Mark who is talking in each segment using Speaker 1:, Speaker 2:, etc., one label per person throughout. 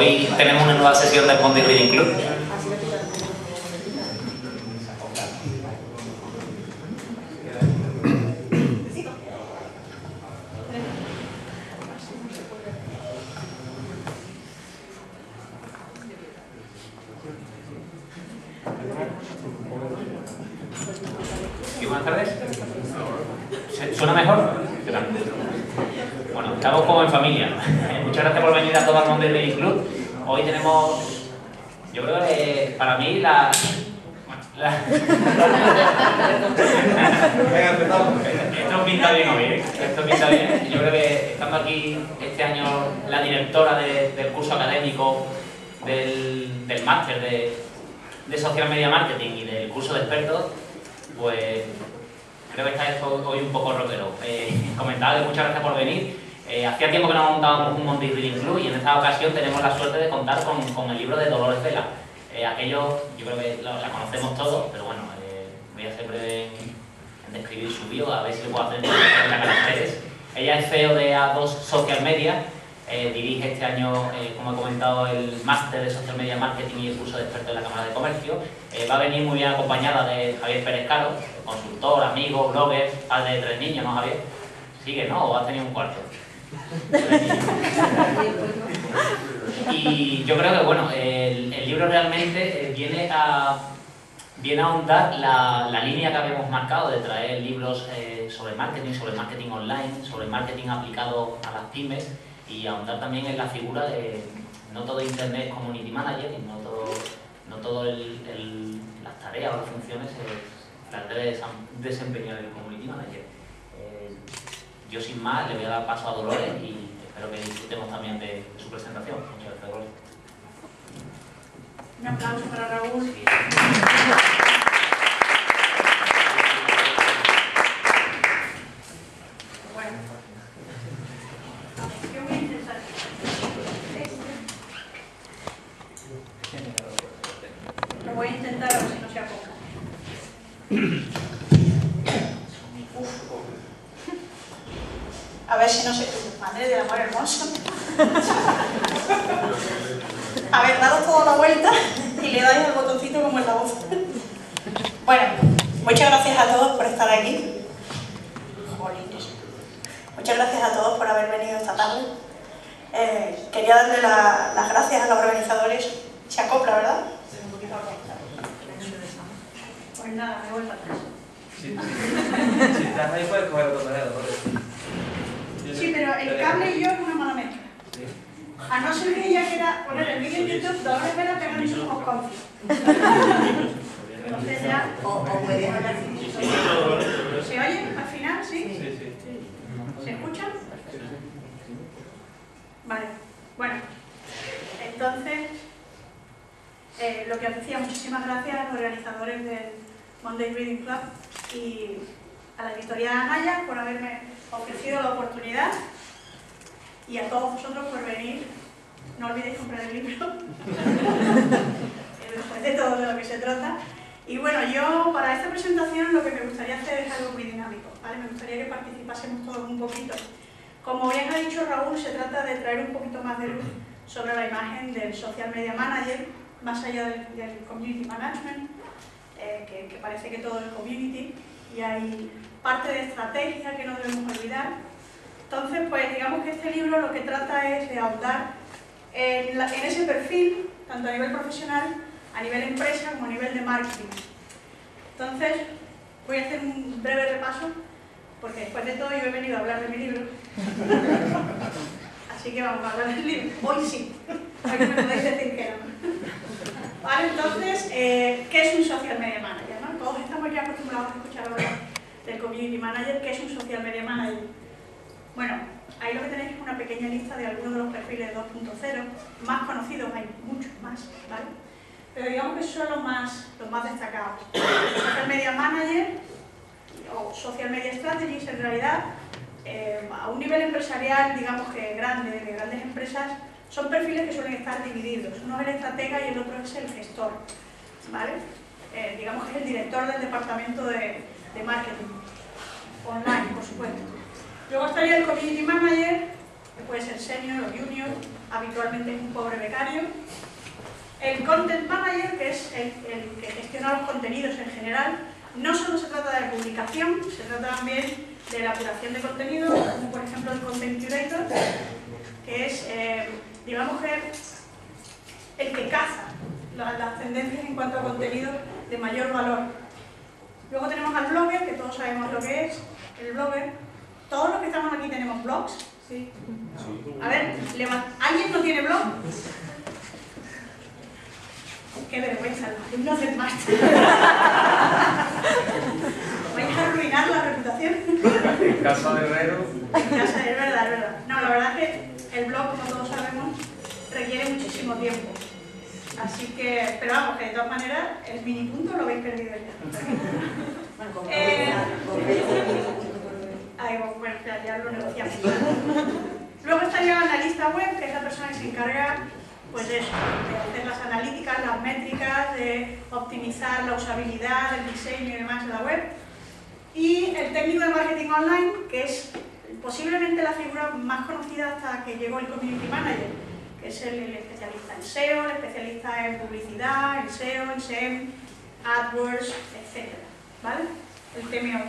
Speaker 1: hoy tenemos una nueva sesión del Monday Reading Club. Sí, buenas tardes. ¿Suena mejor? Bueno, estamos como en familia. Muchas gracias por venir a todo el Monday Reading Club. Hoy tenemos, yo creo que para mí esto pinta bien hoy, ¿eh? Esto pinta bien. Yo creo que estando aquí este año la directora del curso académico del máster de Social Media Marketing y del curso de expertos, pues creo que está esto hoy un poco rockero. Comentaba que muchas gracias por venir. Hacía tiempo que no montábamos un Monday Reading Club y en esta ocasión tenemos la suerte de contar con el libro de Dolores Vela. Aquello, yo creo que la conocemos todos, pero bueno, voy a ser breve en describir su bio, a ver si lo puedo hacer en 30 caracteres. Ella es CEO de A2 Social Media, dirige este año, como he comentado, el máster de Social Media Marketing y el curso de experto de la Cámara de Comercio. Va a venir muy bien acompañada de Javier Pérez Caro, consultor, amigo, blogger, padre de 3 niños, ¿no, Javier? ¿Sigue, no? ¿O has tenido un cuarto? Y yo creo que bueno, el libro realmente viene a ahondar la línea que habíamos marcado de traer libros sobre marketing online, sobre marketing aplicado a las pymes y ahondar también en la figura de no todo Internet Community Manager y no todo las tareas o las funciones las debe desempeñar el Community Manager. Yo sin más le voy a dar paso a Dolores y espero que disfrutemos también de su presentación. Muchas gracias, Dolores.
Speaker 2: Un aplauso para Raúl. Bueno, yo voy a intentar. Lo voy a intentar a ver si no se apoca. A ver si no se... Madre del amor hermoso. A ver, daros toda la vuelta y le dais al botoncito como en la voz. Bueno, muchas gracias a todos por estar aquí. Jolines. Muchas gracias a todos por haber venido esta tarde. Quería darle las gracias a los organizadores. Se acopla, ¿verdad? Un poquito acopla. Pues nada, me voy para atrás.
Speaker 3: Si estás ahí puedes coger otro dedo.
Speaker 2: Sí, pero el cable y yo es una mala mezcla. A no ser que ella quiera poner el vídeo en YouTube, Dolores Vela pegan sus confios. Entonces ya... O puede hablar. ¿Se oye al final? ¿Sí?
Speaker 3: Sí.
Speaker 2: ¿Se escucha? Vale. Bueno, entonces, lo que os decía, muchísimas gracias a los organizadores del Monday Reading Club y a la editorial Anaya por haberme ofrecido la oportunidad y a todos vosotros por venir. No olvidéis comprar el libro, después de todo de lo que se trata. Y bueno, yo para esta presentación lo que me gustaría hacer es algo muy dinámico, ¿vale? Me gustaría que participásemos todos un poquito. Como bien ha dicho Raúl, se trata de traer un poquito más de luz sobre la imagen del Social Media Manager, más allá del Community Management, que parece que todo es community, y hay parte de estrategia que no debemos olvidar. Entonces, pues digamos que este libro lo que trata es de ahondar en ese perfil, tanto a nivel profesional, a nivel empresa, como a nivel de marketing. Entonces, voy a hacer un breve repaso, porque después de todo yo he venido a hablar de mi libro. Así que vamos a hablar del libro. Hoy sí, hoy me podéis decir que no. Vale, entonces, ¿qué es un Social Media Manager? ¿No? Todos estamos ya acostumbrados a escuchar hablar del Community Manager. ¿Qué es un Social Media Manager? Bueno, ahí lo que tenéis es una pequeña lista de algunos de los perfiles 2.0, más conocidos, hay muchos más, ¿vale? Pero digamos que esos son los más destacados. Social Media Manager o Social Media Strategies, en realidad, a un nivel empresarial, digamos que grande, de grandes empresas, son perfiles que suelen estar divididos. Uno es el estratega y el otro es el gestor, ¿vale? Digamos que es el director del departamento de marketing, online, por supuesto. Luego estaría el Community Manager, que puede ser senior o junior, habitualmente es un pobre becario. El content manager, que es el que gestiona los contenidos en general, no solo se trata de publicación, se trata también de la curación de contenido, como por ejemplo el content curator, que es, digamos que el que caza las tendencias en cuanto a contenido de mayor valor. Luego tenemos al blogger, que todos sabemos lo que es, el blogger. Todos los que estamos aquí tenemos blogs. ¿Sí? A ver, ¿alguien no tiene blog? Qué vergüenza, los alumnos del máster. ¿Vais a arruinar la reputación?
Speaker 3: En casa de Herrero.
Speaker 2: Es verdad, es verdad. No, la verdad es que el blog, como todos sabemos, requiere muchísimo tiempo. Así que, pero vamos, que de todas maneras, el mini punto lo habéis perdido ya. Bueno, ya lo negociamos. Luego estaría la analista web, que es la persona que se encarga, pues de eso, de hacer las analíticas, las métricas, de optimizar la usabilidad, el diseño y demás de la web. Y el técnico de marketing online, que es posiblemente la figura más conocida hasta que llegó el community manager, que es el especialista en SEO, el especialista en publicidad, en SEO, en SEM, AdWords, etc. ¿Vale? El TMO.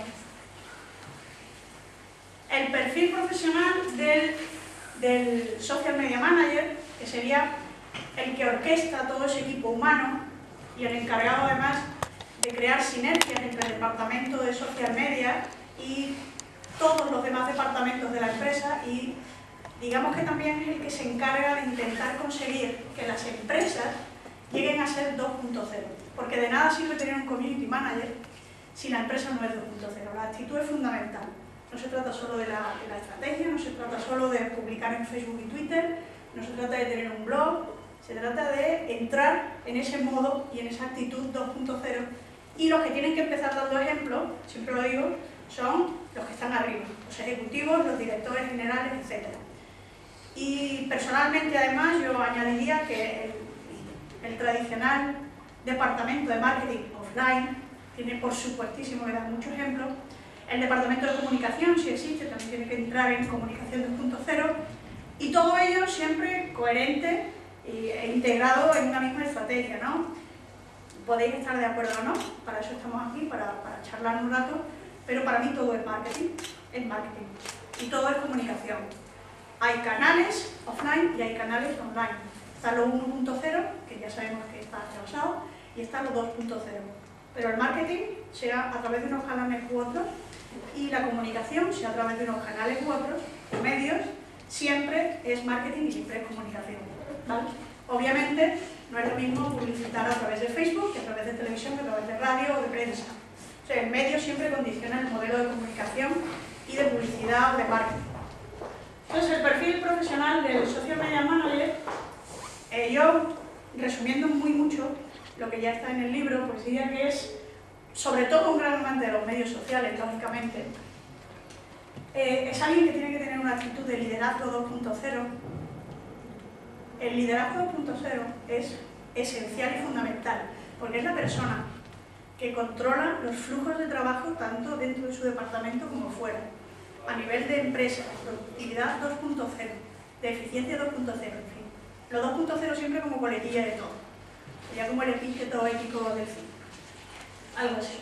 Speaker 2: El perfil profesional del social media manager, que sería el que orquesta todo ese equipo humano y el encargado además de crear sinergias entre el departamento de social media y todos los demás departamentos de la empresa, y digamos que también es el que se encarga de intentar conseguir que las empresas lleguen a ser 2.0, porque de nada sirve tener un community manager si la empresa no es 2.0. La actitud es fundamental. No se trata solo de la estrategia, no se trata solo de publicar en Facebook y Twitter, no se trata de tener un blog, se trata de entrar en ese modo y en esa actitud 2.0, y los que tienen que empezar dando ejemplo, siempre lo digo, son los que están arriba, los ejecutivos, los directores generales, etc. Y personalmente además yo añadiría que el tradicional departamento de marketing offline tiene por supuestísimo que dar muchos ejemplos. El departamento de comunicación, si existe, también tiene que entrar en comunicación 2.0, y todo ello siempre coherente e integrado en una misma estrategia, ¿no? Podéis estar de acuerdo o no, para eso estamos aquí, para charlar un rato, pero para mí todo es marketing, y todo es comunicación. Hay canales offline y hay canales online. Está lo 1.0, que ya sabemos que está atrasado, y está lo 2.0. Pero el marketing, sea a través de unos canales u otros, y la comunicación, sea a través de unos canales u otros, medios, siempre es marketing y siempre es comunicación, ¿vale? Obviamente, no es lo mismo publicitar a través de Facebook que a través de televisión, que a través de radio o de prensa. O sea, el medio siempre condiciona el modelo de comunicación y de publicidad o de marketing. Entonces, el perfil profesional del social media manager, yo, resumiendo muy mucho lo que ya está en el libro, pues diría que es, sobre todo un gran amante de los medios sociales, lógicamente, es alguien que tiene que tener una actitud de liderazgo 2.0. El liderazgo 2.0 es esencial y fundamental, porque es la persona que controla los flujos de trabajo tanto dentro de su departamento como fuera, a nivel de empresa, productividad 2.0, de eficiencia 2.0, en fin. Lo 2.0 siempre como coletilla de todo, sería como el epíteto ético del fin, algo así.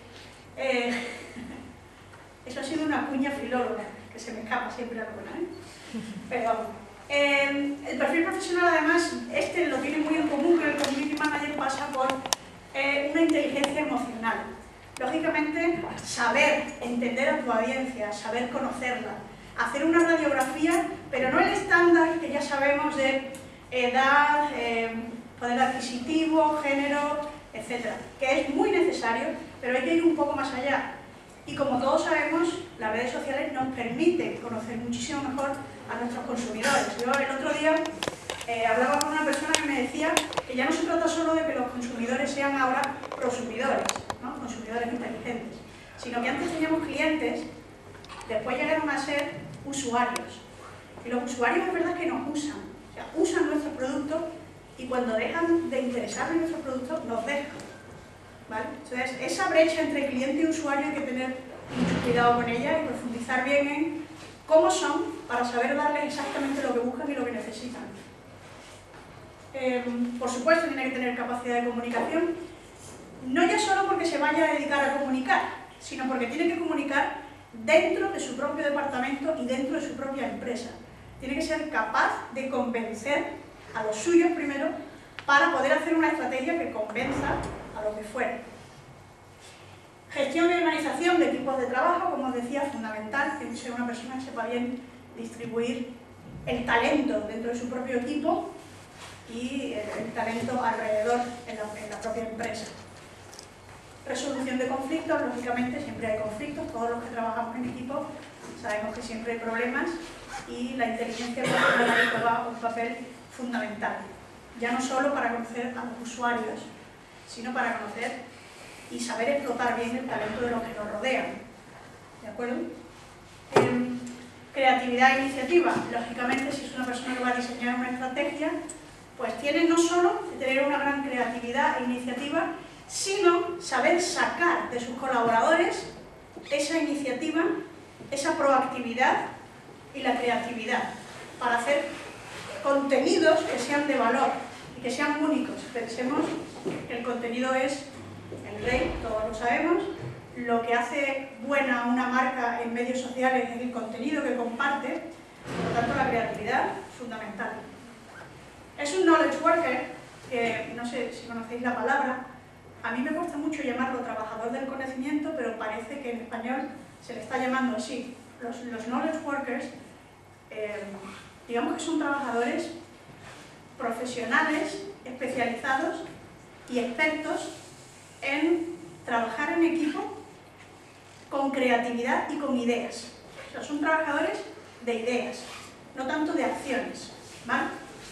Speaker 2: Eso ha sido una cuña filóloga, que se me escapa siempre alguna, Pero el perfil profesional, además, lo tiene muy en común, que el community manager pasa por una inteligencia emocional. Lógicamente, saber entender a tu audiencia, saber conocerla, hacer una radiografía, pero no el estándar que ya sabemos de edad, poder adquisitivo, género, etc., que es muy necesario, pero hay que ir un poco más allá. Y como todos sabemos, las redes sociales nos permiten conocer muchísimo mejor a nuestros consumidores. Yo el otro día hablaba con una persona que me decía que ya no se trata solo de que los consumidores sean ahora prosumidores, ¿no? Consumidores inteligentes, sino que antes teníamos clientes, después llegaron a ser usuarios. Y los usuarios es verdad que nos usan, o sea, usan nuestros productos, y cuando dejan de interesarles en nuestros productos, nos dejan. ¿Vale? Entonces, esa brecha entre cliente y usuario hay que tener mucho cuidado con ella y profundizar bien en cómo son para saber darles exactamente lo que buscan y lo que necesitan. Por supuesto tiene que tener capacidad de comunicación, no ya solo porque se vaya a dedicar a comunicar, sino porque tiene que comunicar dentro de su propio departamento y dentro de su propia empresa. Tiene que ser capaz de convencer a los suyos primero para poder hacer una estrategia que convenza a los de fuera. Gestión y organización de equipos de trabajo, como os decía, fundamental. Tiene que ser una persona que sepa bien distribuir el talento dentro de su propio equipo y el talento alrededor en la propia empresa. Resolución de conflictos, lógicamente siempre hay conflictos, todos los que trabajamos en equipo sabemos que siempre hay problemas y la inteligencia emocional ahí juega un papel fundamental, ya no solo para conocer a los usuarios, sino para conocer y saber explotar bien el talento de los que nos rodean, ¿de acuerdo? Creatividad e iniciativa, lógicamente si es una persona que va a diseñar una estrategia, pues tiene no solo que tener una gran creatividad e iniciativa, sino saber sacar de sus colaboradores esa iniciativa, esa proactividad y la creatividad para hacer contenidos que sean de valor y que sean únicos. Pensemos que el contenido es el rey, todos lo sabemos. Lo que hace buena a una marca en medios sociales es el contenido que comparte, por lo tanto la creatividad es fundamental. Es un knowledge worker, que no sé si conocéis la palabra, a mí me cuesta mucho llamarlo trabajador del conocimiento, pero parece que en español se le está llamando así. Los knowledge workers, digamos que son trabajadores profesionales, especializados y expertos en trabajar en equipo con creatividad y con ideas. O sea, son trabajadores de ideas, no tanto de acciones, ¿vale?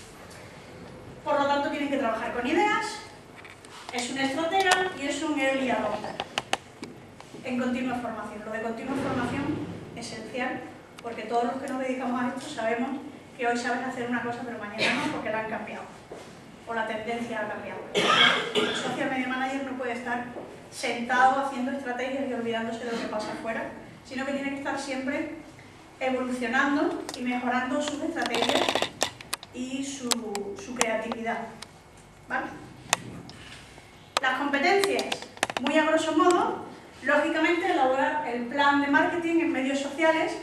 Speaker 2: Por lo tanto, tienen que trabajar con ideas, es un estratega y es un early adopter en continua formación. Lo de continua formación es esencial porque todos los que nos dedicamos a esto sabemos que hoy sabes hacer una cosa pero mañana no porque la han cambiado o la tendencia ha cambiado. El social media manager no puede estar sentado haciendo estrategias y olvidándose de lo que pasa afuera, sino que tiene que estar siempre evolucionando y mejorando sus estrategias y su creatividad, ¿vale? Las competencias, muy a grosso modo, lógicamente elaborar el plan de marketing en medios sociales,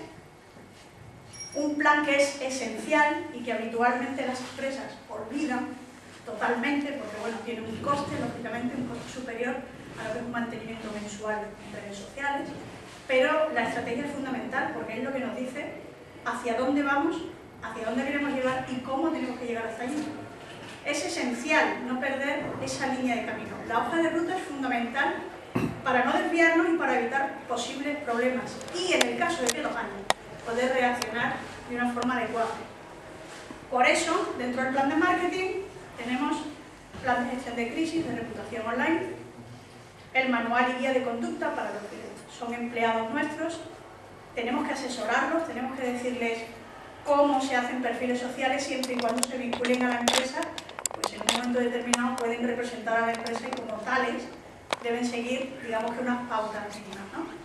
Speaker 2: un plan que es esencial y que habitualmente las empresas olvidan totalmente porque bueno, tiene un coste, lógicamente un coste superior a lo que es un mantenimiento mensual en redes sociales, pero la estrategia es fundamental porque es lo que nos dice hacia dónde vamos, hacia dónde queremos llegar y cómo tenemos que llegar hasta allí. Es esencial no perder esa línea de camino. La hoja de ruta es fundamental para no desviarnos y para evitar posibles problemas y en el caso de que los haya, poder reaccionar de una forma adecuada. Por eso, dentro del plan de marketing tenemos plan de gestión de crisis, de reputación online, el manual y guía de conducta para los que son empleados nuestros. Tenemos que asesorarlos, tenemos que decirles cómo se hacen perfiles sociales siempre y cuando se vinculen a la empresa, pues en un momento determinado pueden representar a la empresa y como tales deben seguir, digamos que unas pautas mínimas, ¿no?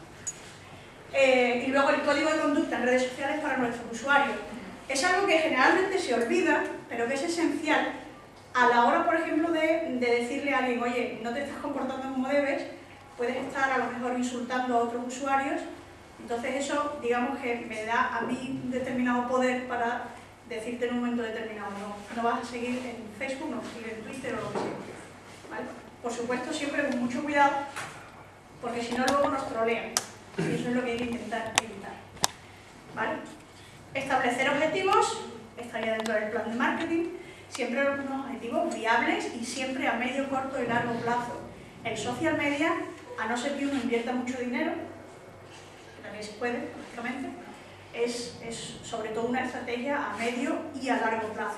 Speaker 2: Y luego el código de conducta en redes sociales para nuestros usuarios. Es algo que generalmente se olvida, pero que es esencial a la hora, por ejemplo, de decirle a alguien, oye, no te estás comportando como debes, puedes estar a lo mejor insultando a otros usuarios. Entonces eso, digamos que me da a mí un determinado poder para decirte en un momento determinado, no vas a seguir en Facebook, no vas a seguir en Twitter o lo que sea, ¿vale? Por supuesto, siempre con mucho cuidado, porque si no luego nos trolean, y eso es lo que hay que intentar evitar, ¿vale? Establecer objetivos, estaría dentro del plan de marketing, siempre unos objetivos viables y siempre a medio, corto y largo plazo. El social media, a no ser que uno invierta mucho dinero, que se puede, lógicamente, es sobre todo una estrategia a medio y a largo plazo.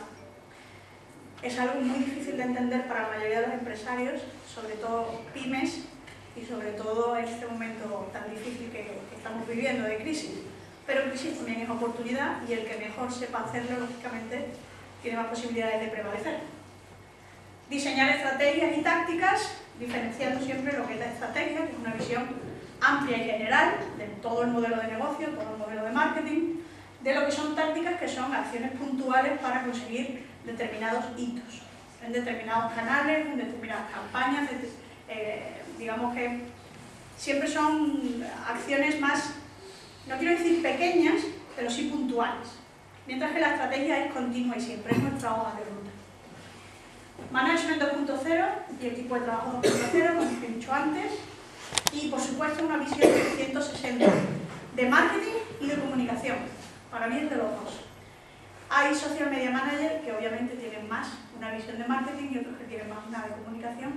Speaker 2: Es algo muy difícil de entender para la mayoría de los empresarios, sobre todo pymes y sobre todo en este momento tan difícil que estamos viviendo de crisis. Pero crisis también es oportunidad y el que mejor sepa hacerlo, lógicamente, tiene más posibilidades de prevalecer. Diseñar estrategias y tácticas, diferenciando siempre lo que es la estrategia, que es una visión amplia y general de todo el modelo de negocio, todo el modelo de marketing, de lo que son tácticas, que son acciones puntuales para conseguir determinados hitos, en determinados canales, en determinadas campañas, digamos que siempre son acciones más, no quiero decir pequeñas, pero sí puntuales, mientras que la estrategia es continua y siempre es nuestra hoja de ruta. Management 2.0 y equipo de trabajo 2.0, como os he dicho antes, y por supuesto una visión de 360 de marketing y de comunicación. Para mí es de los dos. Hay social media managers que obviamente tienen más una visión de marketing y otros que tienen más una de comunicación.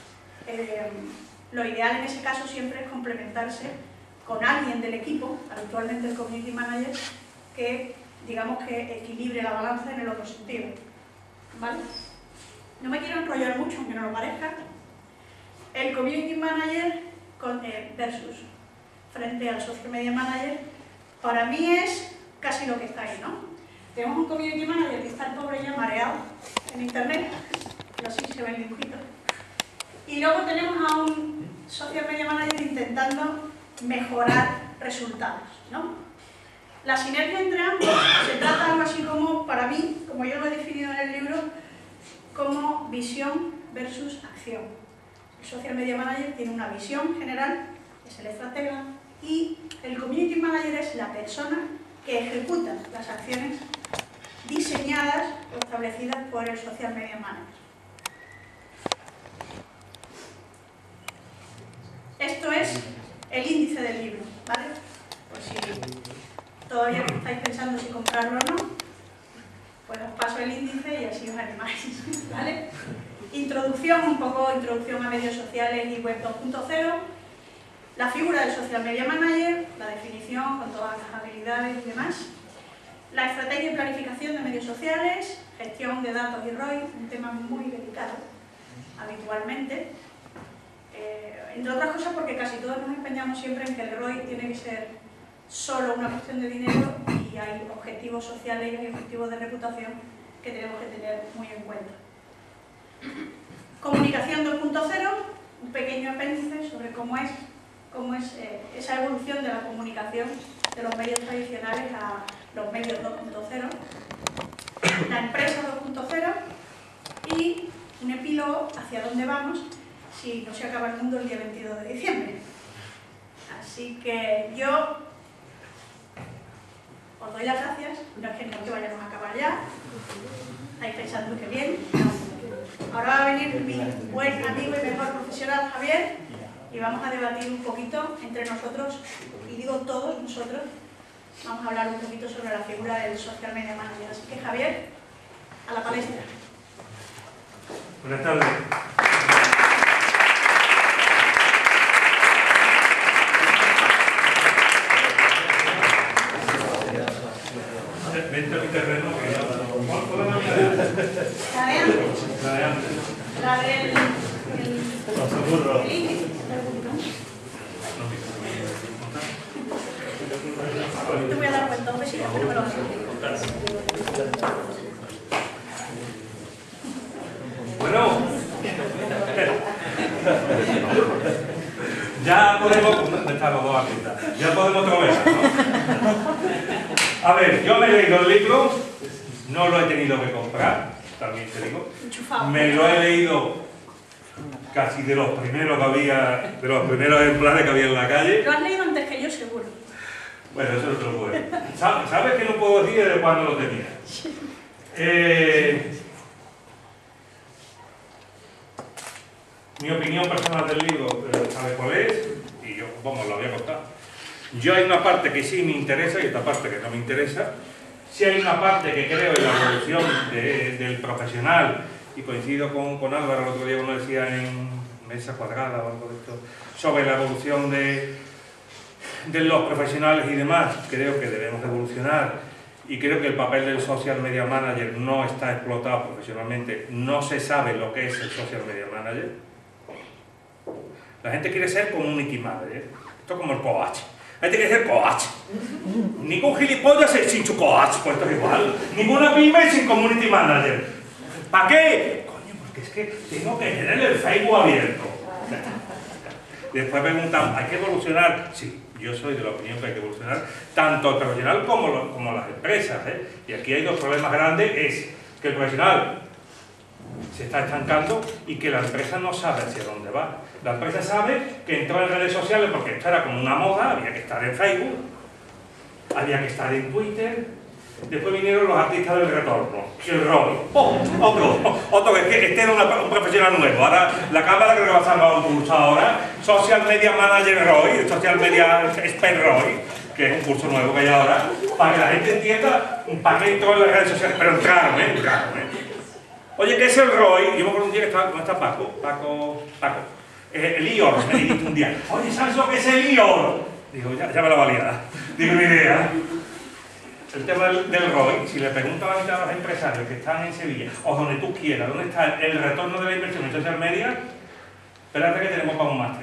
Speaker 2: Lo ideal en ese caso siempre es complementarse con alguien del equipo, habitualmente el community manager, que digamos que equilibre la balanza en el otro sentido. ¿Vale? No me quiero enrollar mucho, aunque no lo parezca. El community manager versus frente al social media manager, para mí es casi lo que está ahí, ¿no? Tenemos un community manager que está el pobre ya mareado en internet, pero sí se ve el dibujito. Y luego tenemos a un social media manager intentando mejorar resultados, ¿no? La sinergia entre ambos se trata algo así como, para mí, como yo lo he definido en el libro, como visión versus acción. El social media manager tiene una visión general, es el estratega, y el community manager es la persona que ejecuta las acciones diseñadas o establecidas por el social media manager. Esto es el índice del libro, ¿vale? Por si todavía estáis pensando si comprarlo o no, pues os paso el índice y así os animáis, ¿vale? Introducción, un poco introducción a medios sociales y web 2.0, la figura del social media manager, la definición con todas las habilidades y demás, la estrategia y planificación de medios sociales, gestión de datos y ROI, un tema muy delicado habitualmente, entre otras cosas porque casi todos nos empeñamos siempre en que el ROI tiene que ser solo una cuestión de dinero y hay objetivos sociales y hay objetivos de reputación que tenemos que tener muy en cuenta. Comunicación 2.0, un pequeño apéndice sobre cómo es esa evolución de la comunicación de los medios tradicionales a los medios 2.0, la empresa 2.0 y un epílogo hacia dónde vamos si no se acaba el mundo el día 22 de diciembre. Así que yo os doy las gracias, no es que no que vayamos a acabar ya, estáis pensando que bien, no. Ahora va a venir mi buen amigo y mejor profesional Javier y vamos a debatir un poquito entre nosotros, y digo todos nosotros, vamos a hablar un poquito sobre la figura del social media manager. Así que Javier, a la palestra.
Speaker 4: Buenas tardes. Vente al terreno que ¿cuál fue la novedad?
Speaker 2: La de antes.
Speaker 4: La de antes.
Speaker 2: La del índice. Te voy a dar cuenta, un besito, pero me lo vas a contar.
Speaker 4: Bueno, ya podemos, ¿dónde están los dos artistas? Ya podemos trovear, ¿no? A ver, yo me he leído el libro, no lo he tenido que comprar, también te digo.
Speaker 2: Enchufado.
Speaker 4: Me lo he leído casi de los primeros que había, de los primeros ejemplares que había en la calle.
Speaker 2: Lo has leído antes que yo, seguro.
Speaker 4: Bueno, eso no te lo puedo decir. ¿Sabes que no puedo decir desde cuándo lo tenía? Mi opinión personal del libro, ¿sabe cuál es? Y yo, vamos, lo voy a contar. Yo hay una parte que sí me interesa y otra parte que no me interesa. Sí hay una parte que creo en la evolución del profesional, y coincido con Álvaro, el otro día uno decía en Mesa Cuadrada o algo de esto, sobre la evolución de los profesionales y demás. Creo que debemos evolucionar y creo que el papel del social media manager no está explotado profesionalmente. No se sabe lo que es el social media manager. La gente quiere ser community manager. Esto es como el coach. La gente quiere ser coach. Ningún gilipollas sin su coach, pues esto es igual. Ninguna pyme sin community manager. ¿Para qué? Coño, porque es que tengo que tener el Facebook abierto. Después preguntan, ¿hay que evolucionar? Sí, Yo soy de la opinión que hay que evolucionar tanto el profesional como las empresas, ¿eh? Y aquí hay dos problemas grandes, es que el profesional se está estancando y que la empresa no sabe hacia dónde va. La empresa sabe que entró en redes sociales porque esto era como una moda, había que estar en Facebook, había que estar en Twitter. Después vinieron los artistas del retorno, el Roy, otro que este era un profesional nuevo. Ahora la cámara creo que va a salvar un curso ahora, Social Media Manager Roy, Social Media Expert Roy, que es un curso nuevo que hay ahora, para que la gente entienda para qué entró en las redes sociales, pero entraron. Oye, ¿qué es el Roy? Yo me acuerdo un día que estaba, ¿dónde está Paco? El IOR, me dijiste un día, oye, ¿sabes lo que es el IOR? Digo, ya me la valía, digo, ni idea. El tema del ROI, si le pregunto a la mitad de los empresarios que están en Sevilla, o donde tú quieras, ¿dónde está el retorno de la inversión en social media? Espérate que tenemos para un máster.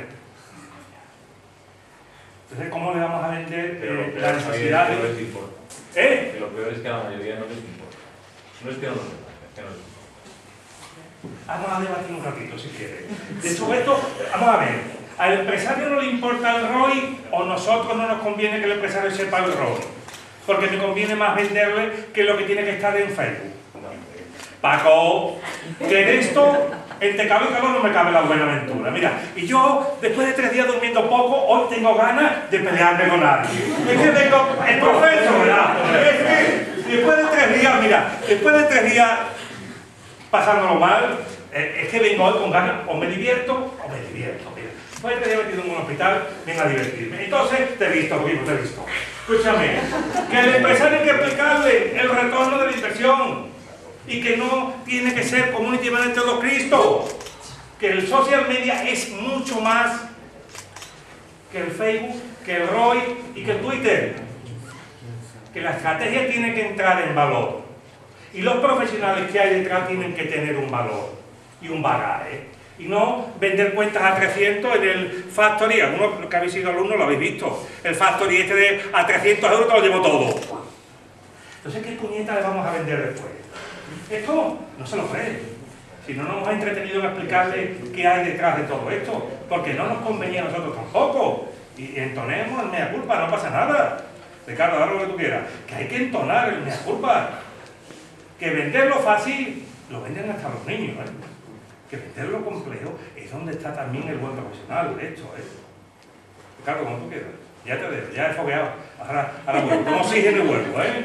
Speaker 4: Entonces, ¿cómo le vamos a vender la necesidad de...?
Speaker 5: No les importa.
Speaker 4: ¿Eh?
Speaker 5: Que lo peor es que a la mayoría no les importa. No es que no les importa, es que no les importa.
Speaker 4: Vamos a debatir un ratito, si quieres. De hecho, esto, vamos a ver, ¿al empresario no le importa el ROI o nosotros no nos conviene que el empresario sepa el ROI? Porque me conviene más venderle que lo que tiene que estar en Facebook. Paco, que en esto, entre cabo y cabo no me cabe la buena aventura. Mira, y yo, después de 3 días durmiendo poco, hoy tengo ganas de pelearme con alguien. Es que tengo el profesor, ¿verdad? Es que después de 3 días, mira, después de 3 días pasándolo mal, es que vengo hoy con ganas, o me divierto, mira. Después de 3 días metido en un hospital, vengo a divertirme. Entonces, te he visto. Escúchame, que al empresario hay que explicarle el retorno de la inversión y que no tiene que ser community manager de Cristo, que el social media es mucho más que el Facebook, que el ROI y que el Twitter, que la estrategia tiene que entrar en valor y los profesionales que hay detrás tienen que tener un valor y un bagaje. Y no vender cuentas a 300 en el Factory. Algunos que habéis sido alumnos lo habéis visto. El Factory este de a 300 euros te lo llevo todo. Entonces, ¿qué puñeta le vamos a vender después? Esto no se lo cree. Si no nos hemos entretenido en explicarle qué hay detrás de todo esto. Porque no nos convenía a nosotros tampoco. Y entonemos el mea culpa, no pasa nada. Ricardo, haz lo que tú quieras. Que hay que entonar el mea culpa. Que venderlo fácil, lo venden hasta los niños, ¿eh? Que venderlo complejo es donde está también el buen profesional de esto, ¿eh? Ricardo, como tú quieras. Ya te dejo, ya he fogueado. Ahora vuelvo. Como oxígeno y vuelvo, ¿eh?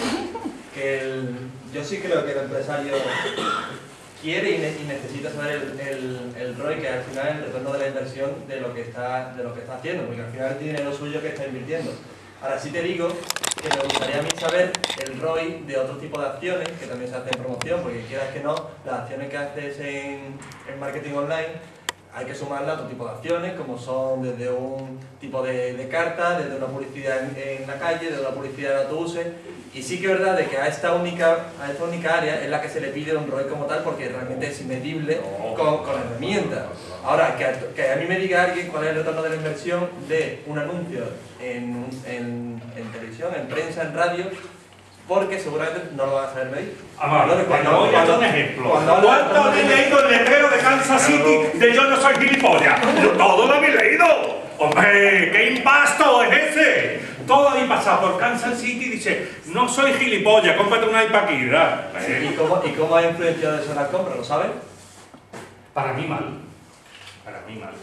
Speaker 3: Yo sí creo que el empresario quiere y necesita saber el ROI, que al final es el retorno de la inversión de lo que está haciendo, porque al final es dinero suyo que está invirtiendo. Ahora sí te digo que me gustaría a mí saber el ROI de otro tipo de acciones que también se hacen en promoción, porque quieras que no, las acciones que haces en marketing online hay que sumarle a otro tipo de acciones, como son desde un tipo de carta, desde una publicidad en la calle, desde una publicidad en autobuses. Y sí que es verdad de que a esta única área es la que se le pide un ROI como tal, porque realmente es medible con la herramienta. Ahora, que a mí me diga alguien cuál es el retorno de la inversión de un anuncio en televisión, en prensa, en radio, porque seguramente no lo van a saber medir.
Speaker 4: Voy a dar un ejemplo. ¿Cuánto habéis leído el letrero de Kansas City de yo no soy gilipollas? Todo lo habéis leído. ¡Hombre, qué impasto es ese! Todo habéis pasado por Kansas City y dice, no soy gilipollas, cómprate una iPad aquí, ¿verdad?
Speaker 3: ¿Y cómo ha influenciado eso en las compras? ¿Lo sabes?
Speaker 4: Para mí mal. Para mí mal.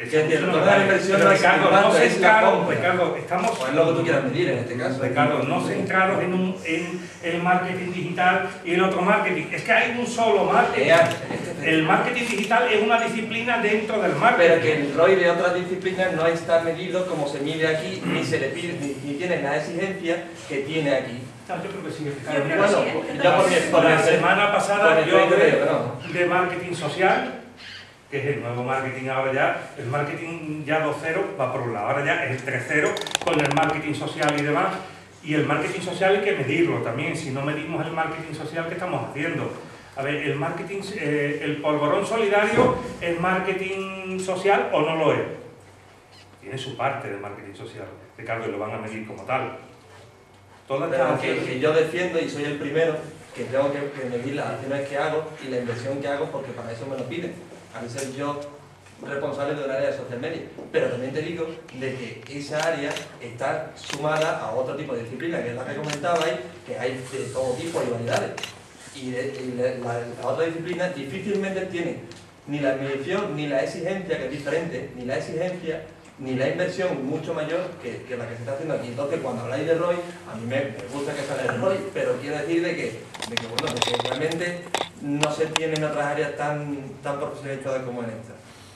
Speaker 3: Ricardo,
Speaker 4: no centrados, Ricardo, estamos...
Speaker 3: Pues es lo que tú quieras medir en este caso.
Speaker 4: Ricardo, no centrados en el marketing digital y el otro marketing. Es que hay un solo marketing. El marketing digital es una disciplina dentro del marketing.
Speaker 3: Pero que el ROI de otras disciplinas no está medido como se mide aquí, ni se le pide, ni tiene la exigencia que tiene aquí.
Speaker 4: Yo creo que sí.
Speaker 3: Por
Speaker 4: la semana pasada yo hablé de marketing social, que es el nuevo marketing ahora ya. El marketing ya 2.0 va por un lado, ahora ya es el 3.0 con el marketing social y demás. Y el marketing social hay que medirlo también. Si no medimos el marketing social, ¿qué estamos haciendo? A ver, el marketing, el polvorón solidario, ¿es marketing social o no lo es? Tiene su parte de marketing social, Ricardo, y lo van a medir como tal.
Speaker 3: Pero que yo defiendo, y soy el primero, que tengo que medir las acciones que hago y la inversión que hago, porque para eso me lo piden. Al ser yo responsable de un área de social media. Pero también te digo de que esa área está sumada a otro tipo de disciplina, que es la que comentabais, que hay de todo tipo y variedades. Y la otra disciplina difícilmente tiene ni la medición, ni la exigencia, que es diferente, ni la exigencia, ni la inversión mucho mayor que la que se está haciendo aquí. Entonces, cuando habláis de ROI, a mí me gusta que sale el ROI, pero quiero decir de que realmente no se tiene en otras áreas tan profesionalizadas como en esta.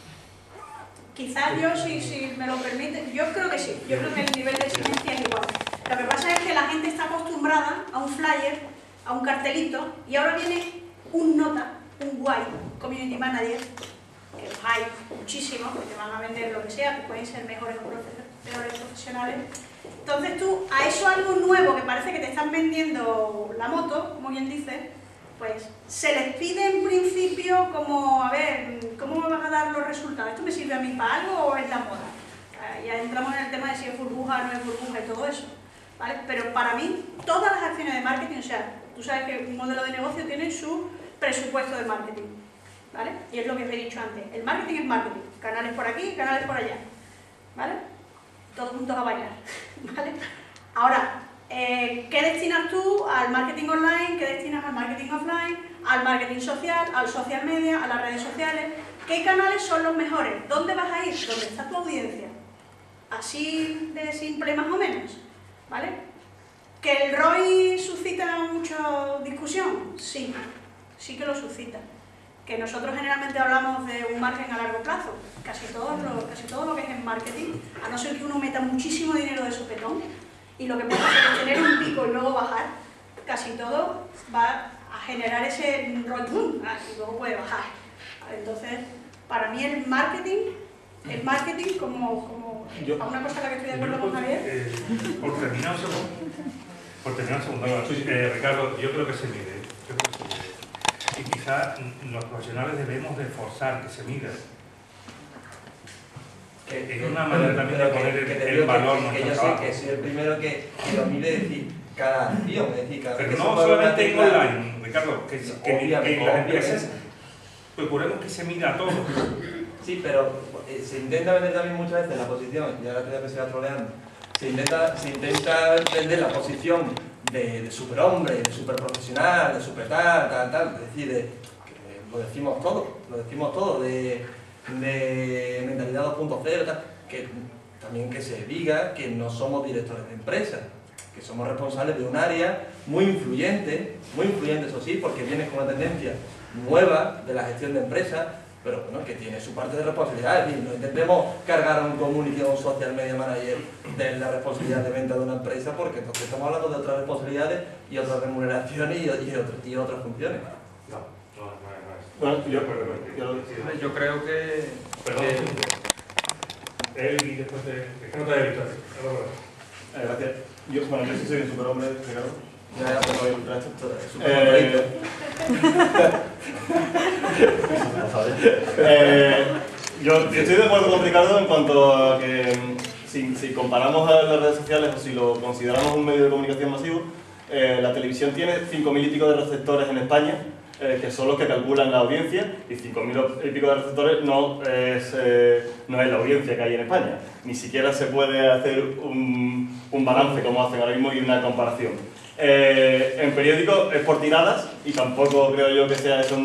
Speaker 2: Quizás yo, si me lo permite, yo creo que sí. Yo creo que el nivel de exigencia es igual. Lo que pasa es que la gente está acostumbrada a un flyer, a un cartelito, y ahora viene un nota, un guay, community manager, que los hay muchísimos, que te van a vender lo que sea, que pueden ser mejores profesionales. Entonces tú, a eso algo nuevo que parece que te están vendiendo la moto, como bien dice, pues se les pide en principio como, a ver, ¿cómo me vas a dar los resultados? ¿Esto me sirve a mí para algo o es la moda? Ya entramos en el tema de si es burbuja o no es burbuja y todo eso, ¿vale? Pero para mí, todas las acciones de marketing, o sea, tú sabes que un modelo de negocio tiene su presupuesto de marketing, ¿vale? Y es lo que os he dicho antes, el marketing es marketing, canales por aquí, canales por allá, ¿vale? Todos juntos a bailar, ¿vale? Ahora, ¿qué destinas tú al marketing online? ¿Qué destinas al marketing offline? Al marketing social, al social media, a las redes sociales. ¿Qué canales son los mejores? ¿Dónde vas a ir? ¿Dónde está tu audiencia? Así de simple más o menos, ¿vale? ¿Que el ROI suscita mucha discusión? Sí, sí que lo suscita. Que nosotros generalmente hablamos de un margen a largo plazo. Casi todo lo que es en marketing, a no ser que uno meta muchísimo dinero de sopetón, y lo que puede hacer es tener un pico y luego bajar, casi todo va a generar ese ROI boom, y luego puede bajar. Entonces, para mí el marketing como a una cosa en la que estoy de acuerdo con Javier.
Speaker 4: Por terminar un segundo, Ricardo, yo creo que se mide. Y quizás los profesionales debemos de forzar que se mida. Es una manera también de poner el valor en nuestro trabajo.
Speaker 3: Que soy el primero que lo mide, es decir, cada acción, es decir, cada
Speaker 4: pero
Speaker 3: vez
Speaker 4: no solamente en online, Ricardo, que las empresas procuremos que se mida todo.
Speaker 3: Sí, pero se intenta vender también muchas veces la posición, ya la tenía que se va troleando, se intenta vender la posición de superhombre, de superprofesional, de super tal, es decir, lo decimos todo, de mentalidad 2.0, que también que se diga que no somos directores de empresa, que somos responsables de un área muy influyente eso sí, porque viene con una tendencia nueva de la gestión de empresas, pero bueno, que tiene su parte de responsabilidad. Es decir, no intentemos cargar a un community o un social media manager de la responsabilidad de venta de una empresa, porque entonces estamos hablando de otras responsabilidades y otras remuneraciones y otras funciones.
Speaker 4: Bueno,
Speaker 6: yo creo que...
Speaker 4: Perdón. Él y después de... Es que no te había visto.
Speaker 7: Gracias. Yo sí soy un superhombre, Ricardo.
Speaker 3: Ya, pero el
Speaker 7: yo estoy de acuerdo con Ricardo en cuanto a que si comparamos a las redes sociales o si lo consideramos un medio de comunicación masivo, la televisión tiene 5.000 y pico de receptores en España, que son los que calculan la audiencia, y 5.000 y pico de receptores no es la audiencia que hay en España. Ni siquiera se puede hacer un balance como hacen ahora mismo y una comparación. En periódicos es por tiradas y tampoco creo yo que sea eso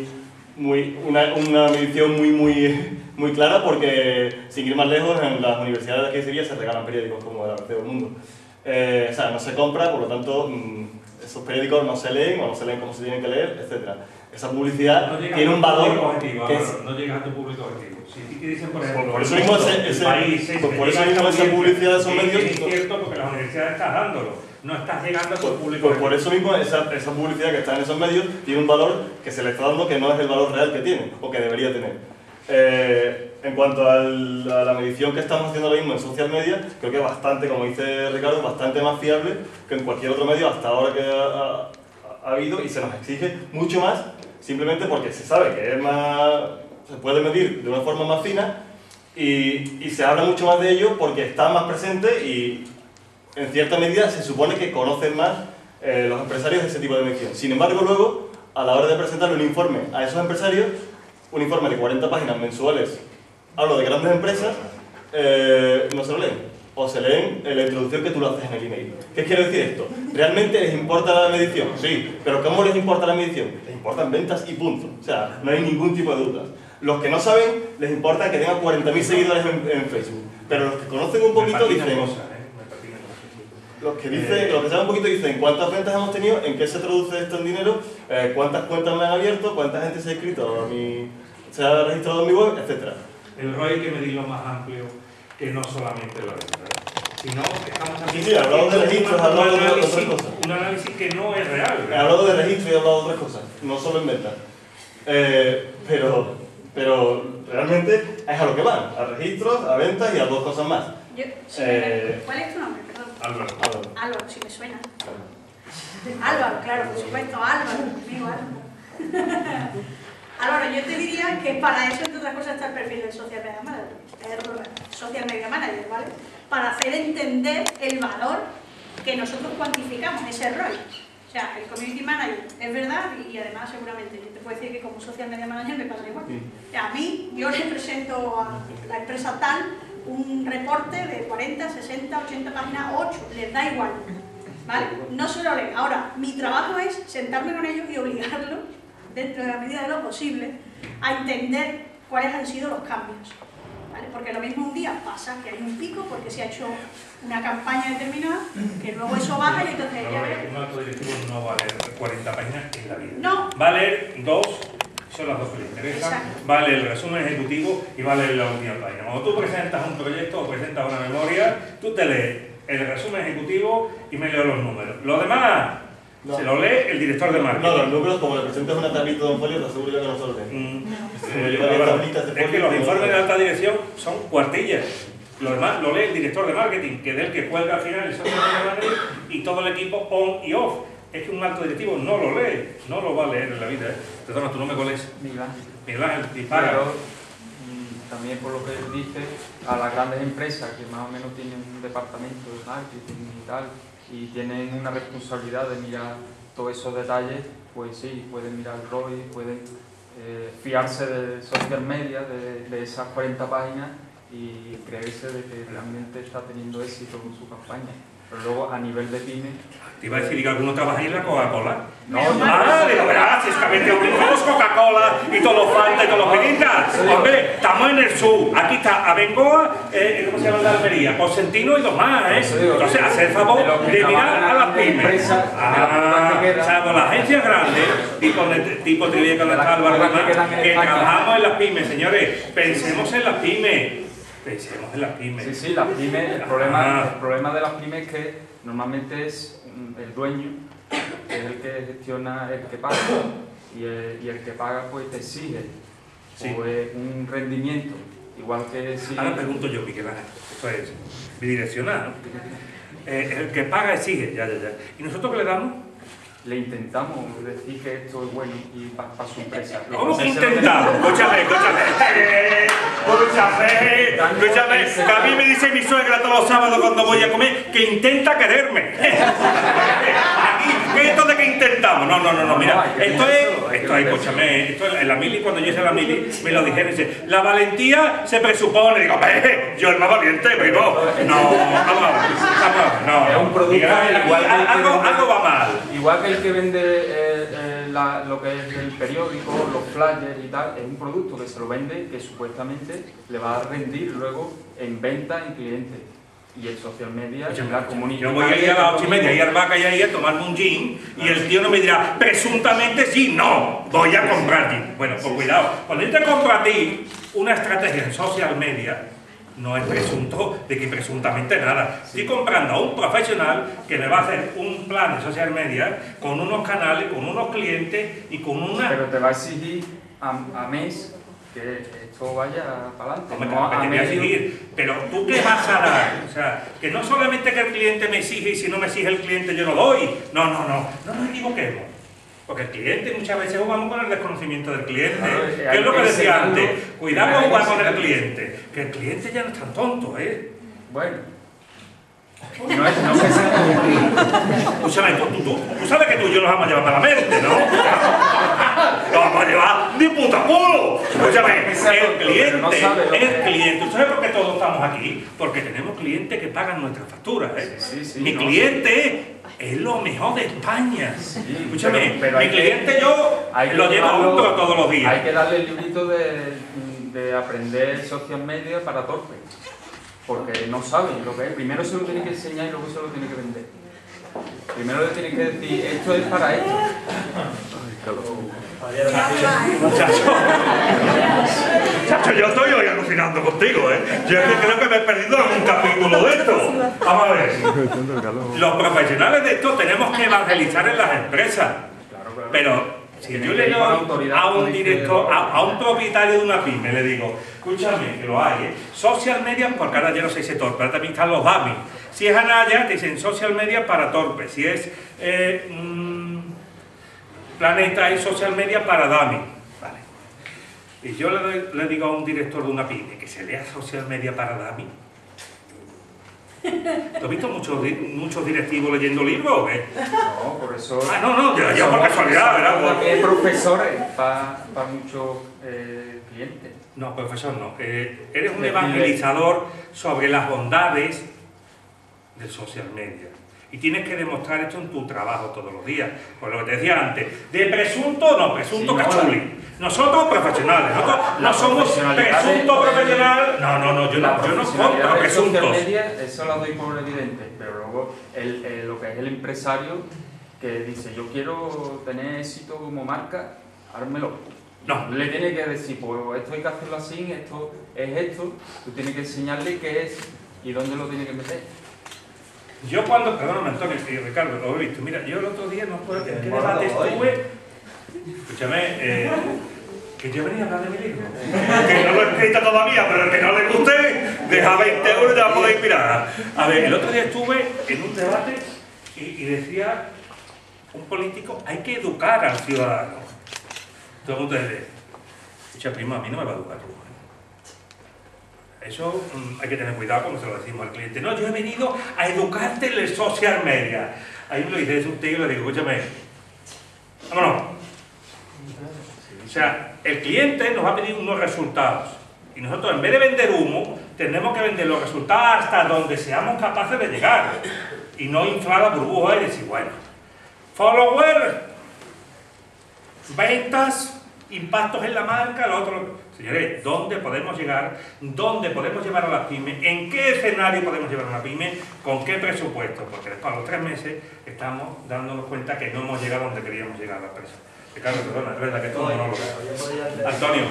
Speaker 7: una medición muy clara, porque sin ir más lejos en las universidades de aquí de Sevilla se regalan periódicos como el ABC del Mundo. O sea, no se compra, por lo tanto esos periódicos no se leen o no se leen como se tienen que leer, etc. Esa publicidad tiene un valor que es...
Speaker 4: No llegas a tu público objetivo. Si te dicen, por ejemplo,
Speaker 7: por eso mismo esa publicidad de esos medios...
Speaker 4: Es cierto, porque las universidades están dándolo. No estás llegando a tu público.
Speaker 7: Pues por eso mismo esa publicidad que está en esos medios tiene un valor que se le está dando que no es el valor real que tiene o que debería tener. En cuanto a la medición que estamos haciendo ahora mismo en social media, creo que es bastante, como dice Ricardo, bastante más fiable que en cualquier otro medio hasta ahora que ha habido, y se nos exige mucho más simplemente porque se sabe que es más, se puede medir de una forma más fina y se habla mucho más de ello porque está más presente y en cierta medida se supone que conocen más los empresarios ese tipo de medición. Sin embargo, luego, a la hora de presentarle un informe a esos empresarios, un informe de 40 páginas mensuales hablo de grandes empresas, no se lo leen. O se leen la introducción que tú lo haces en el email. ¿Qué quiere decir esto? ¿Realmente les importa la medición? Sí, pero ¿cómo les importa la medición? Les importan ventas y punto. O sea, no hay ningún tipo de dudas. Los que no saben, les importa que tengan 40.000 seguidores en Facebook. Pero los que conocen un poquito dicen... Los que saben un poquito dicen cuántas ventas hemos tenido, en qué se traduce esto en dinero, cuántas cuentas me han abierto, cuánta gente se ha inscrito se ha registrado en mi web, etc.
Speaker 4: El ROI hay que medirlo más amplio que no solamente la venta, sino que estamos haciendo
Speaker 7: Sí, he hablado de registros, he hablado de otras cosas.
Speaker 4: Un análisis que no es real.
Speaker 7: He hablado de registro y he hablado de otras cosas, no solo en ventas. Pero realmente es a lo que van, a registros, a ventas y a dos cosas más.
Speaker 2: ¿Cuál es tu nombre? Perdón.
Speaker 4: Álvaro.
Speaker 2: Álvaro, si me suena. Álvaro, claro, por supuesto, Álvaro, conmigo Álvaro. Álvaro, yo te diría que para eso, entre otras cosas, está el perfil del Social Media Manager, ¿vale? Para hacer entender el valor que nosotros cuantificamos, ese ROI. O sea, el Community Manager es verdad y además seguramente yo te puedo decir que como Social Media Manager me pasa igual. O sea, a mí, yo le presento a la empresa tal un reporte de 40, 60, 80 páginas, 8, les da igual, ¿vale? No se lo leen. Ahora, mi trabajo es sentarme con ellos y obligarlos, dentro de la medida de lo posible, a entender cuáles han sido los cambios, ¿vale? Porque lo mismo un día pasa que hay un pico porque se ha hecho una campaña determinada, que luego eso baja y entonces ya ves...
Speaker 4: Un alto directivo no va a leer 40 páginas en la vida.
Speaker 2: No.
Speaker 4: Va a leer 2, son las dos que le interesan,
Speaker 2: Exacto.
Speaker 4: va a leer el resumen ejecutivo y va a leer la última página. Cuando tú presentas un proyecto o presentas una memoria, tú te lees el resumen ejecutivo y me leo los números. Lo demás...
Speaker 7: No.
Speaker 4: Se lo lee el director de marketing.
Speaker 7: No, los números, como le presentas una tablita de un folio, te aseguro yo que no se lo leen.
Speaker 4: Es que los informes de alta dirección son cuartillas. Lo demás lo lee el director de marketing, que es el que cuelga al final el social media manager y todo el equipo on y off. Es que un alto directivo no lo lee, no lo va a leer en la vida. De todas tu nombre cuál es. Miguel Ángel, dispara.
Speaker 6: Pero también por lo que él dice, a las grandes empresas que más o menos tienen un departamento de marketing y tal, y tienen una responsabilidad de mirar todos esos detalles, pues sí, pueden mirar el ROI, pueden fiarse de social media, de esas 40 páginas y creerse de que realmente está teniendo éxito con su campaña. Pero luego a nivel de pyme...
Speaker 4: Te iba a decir que alguno trabaja en la Coca-Cola.
Speaker 6: No,
Speaker 4: digo, verás, es que ha metido todos Coca-Cola y todos los Fanta y todos los Piritas. Hombre, estamos en el sur. Aquí está Abengoa, ¿cómo se llama la Almería? Cosentino y dos más, Entonces, hacer el favor de mirar a las pymes. O sea, con las agencias grandes, tipo Trivier con Álvaro, que trabajamos en las pymes, señores. Pensemos en las pymes. Pensemos en las pymes.
Speaker 6: Sí, sí, las pymes, el problema de las pymes es que normalmente es el dueño, es el que gestiona, el que paga, y el que paga pues te exige pues, un rendimiento, igual que si...
Speaker 4: Ahora pregunto yo, Miguel Ángel, esto es bidireccional, ¿no? El que paga exige, ya. ¿Y nosotros qué le damos?
Speaker 6: Le intentamos decir que esto es bueno y para su empresa.
Speaker 4: ¿Cómo que intentamos? Escúchame. Que a mí me dice mi suegra todos los sábados cuando voy a comer que intenta quererme. ¿Qué es esto de que intentamos? No, mira, esto es, escúchame, esto en la mili, cuando yo hice la mili, me lo dijeron, dice, la valentía se presupone, digo, yo el más valiente, pero no, es un producto algo va mal.
Speaker 6: Igual que el que vende lo que es el periódico, los flyers y tal, es un producto que se lo vende que supuestamente le va a rendir luego en venta en clientes. Y el social media y la comunidad.
Speaker 4: Yo voy a ir a las 8:30 y al vaca y ahí a tomarme un gin y el tío no me dirá, presuntamente sí, no, voy a comprar gin. Bueno, pues cuidado, cuando yo te compro a ti una estrategia en social media, no es presunto de que presuntamente nada. Estoy comprando a un profesional que me va a hacer un plan de social media con unos canales, con unos clientes y con una...
Speaker 6: Pero te va a exigir a mes que esto vaya para adelante.
Speaker 4: Hombre, no, te voy a exigir, pero tú qué vas a dar, o sea, que no solamente que el cliente me exige y si no me exige el cliente yo no doy, no nos equivoquemos, porque el cliente muchas veces jugamos con el desconocimiento del cliente, que es lo que decía antes, cuidado con jugar con el cliente, que el cliente ya no es tan tonto,
Speaker 6: Bueno.
Speaker 4: Escúchame, tú sabes que tú y yo nos vamos a llevar para la mente, ¿no? vamos a llevar ni puta culo. Escúchame, el cliente. ¿Tú sabes por qué todos estamos aquí? Porque tenemos clientes que pagan nuestras facturas, ¿eh? Mi cliente es lo mejor de España. Escúchame, mi cliente yo lo llevo junto todos los días.
Speaker 6: Hay que darle el librito de aprender social media para torpe. Porque no saben lo que es. Primero se lo tiene que enseñar y luego se lo tiene que vender. Primero le tiene que decir, esto es para esto.
Speaker 4: Chacho, yo estoy hoy alucinando contigo, ¿eh? Yo es que creo que me he perdido en un capítulo de esto. Vamos a ver. Los profesionales de esto tenemos que evangelizar en las empresas. Pero si yo le digo a un director, a un propietario de una pyme, le digo, escúchame, que lo hay, ¿eh? Social media, porque ahora ya no se dice torpe, ahora también están los dummies. Si es Anaya, te dicen social media para torpe. Si es Planeta, es social media para dummies. Vale. Y yo le digo a un director de una pyme que se lea social media para dummies. ¿Tú has visto muchos directivos leyendo libros o qué?
Speaker 6: No, por eso...
Speaker 4: Ah, no, ya por casualidad, ¿verdad?
Speaker 6: También profesores para muchos clientes.
Speaker 4: No, profesor, no. Eres un evangelizador sobre las bondades del social media. Y tienes que demostrar esto en tu trabajo todos los días. Por lo que te decía antes, de presunto cachuli. Nosotros profesionales, nosotros no somos presunto profesional. No, yo no compro presuntos.
Speaker 6: Eso lo doy por evidente, pero luego lo que es el empresario que dice, yo quiero tener éxito como marca, hármelo.
Speaker 4: No.
Speaker 6: Le tiene que decir, pues esto hay que hacerlo así, esto es esto, tú tienes que enseñarle qué es y dónde lo tiene que meter.
Speaker 4: Yo cuando, perdóname Antonio y Ricardo, lo he visto, mira, yo el otro día no puedo, ¿en qué debate estuve? Escúchame, que yo venía a hablar de mi libro, que no lo he escrito todavía, pero el que no le guste, deja 20 euros y te la podéis mirar. A ver, el otro día estuve en un debate y decía un político, hay que educar al ciudadano. Todo el mundo dice, escucha primo, a mí no me va a educar tú. Eso hay que tener cuidado cuando se lo decimos al cliente. No, yo he venido a educarte en el social media. Ahí me lo dice, es un tío y le digo, escúchame, vámonos. O sea, el cliente nos va a pedir unos resultados. Y nosotros, en vez de vender humo, tenemos que vender los resultados hasta donde seamos capaces de llegar. Y no inflar la burbuja y decir, bueno, followers, ventas, impactos en la marca, lo otro. Señores, ¿dónde podemos llegar? ¿Dónde podemos llevar a las pymes? ¿En qué escenario podemos llevar a una pyme? ¿Con qué presupuesto? Porque después, a los 3 meses, estamos dándonos cuenta que no hemos llegado donde queríamos llegar a la empresa. Ricardo, perdona, es verdad que todo no lo veo. Antonio.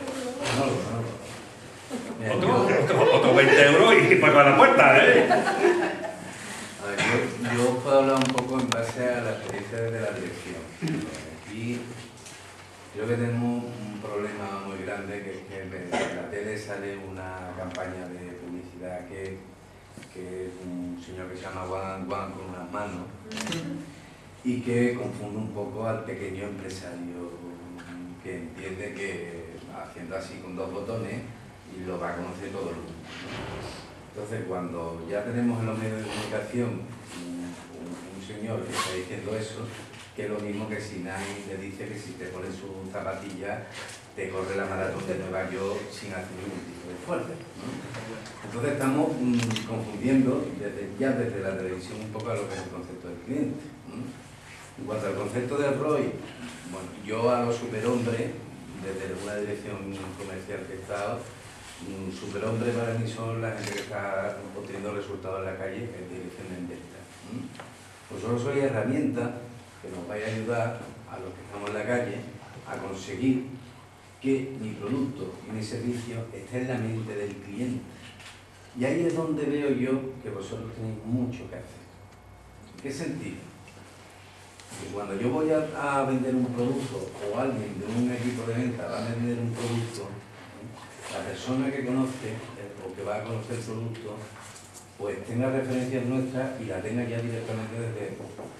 Speaker 4: Otro 20 euros y pues a la puerta, ¿eh?
Speaker 8: A ver, yo puedo hablar un poco en base a la experiencia de la dirección. Aquí creo que tenemos un problema muy grande, que es que en la tele sale una campaña de publicidad que es un señor que se llama Juan con unas manos y que confunde un poco al pequeño empresario que entiende que haciendo así con 2 botones y lo va a conocer todo el mundo. Entonces, cuando ya tenemos en los medios de comunicación un señor que está diciendo eso, que es lo mismo que si Nike le dice que si te pones sus zapatillas te corre la maratón de Nueva York sin hacer ningún tipo de esfuerzo, ¿no? Entonces estamos confundiendo desde la televisión un poco a lo que es el concepto del cliente, ¿no? En cuanto al concepto del ROI, bueno, yo a los superhombres, desde una dirección comercial que he estado, superhombres para mí son la gente que está obteniendo resultados en la calle, que es dirección de venta. Vosotros sois herramientas que nos vais a ayudar a los que estamos en la calle a conseguir que mi producto y mi servicio esté en la mente del cliente. Y ahí es donde veo yo que vosotros tenéis mucho que hacer. ¿En qué sentido? Que cuando yo voy a vender un producto o alguien de un equipo de venta va a vender un producto, la persona que conoce o que va a conocer el producto pues tenga referencias nuestras y la tenga ya directamente desde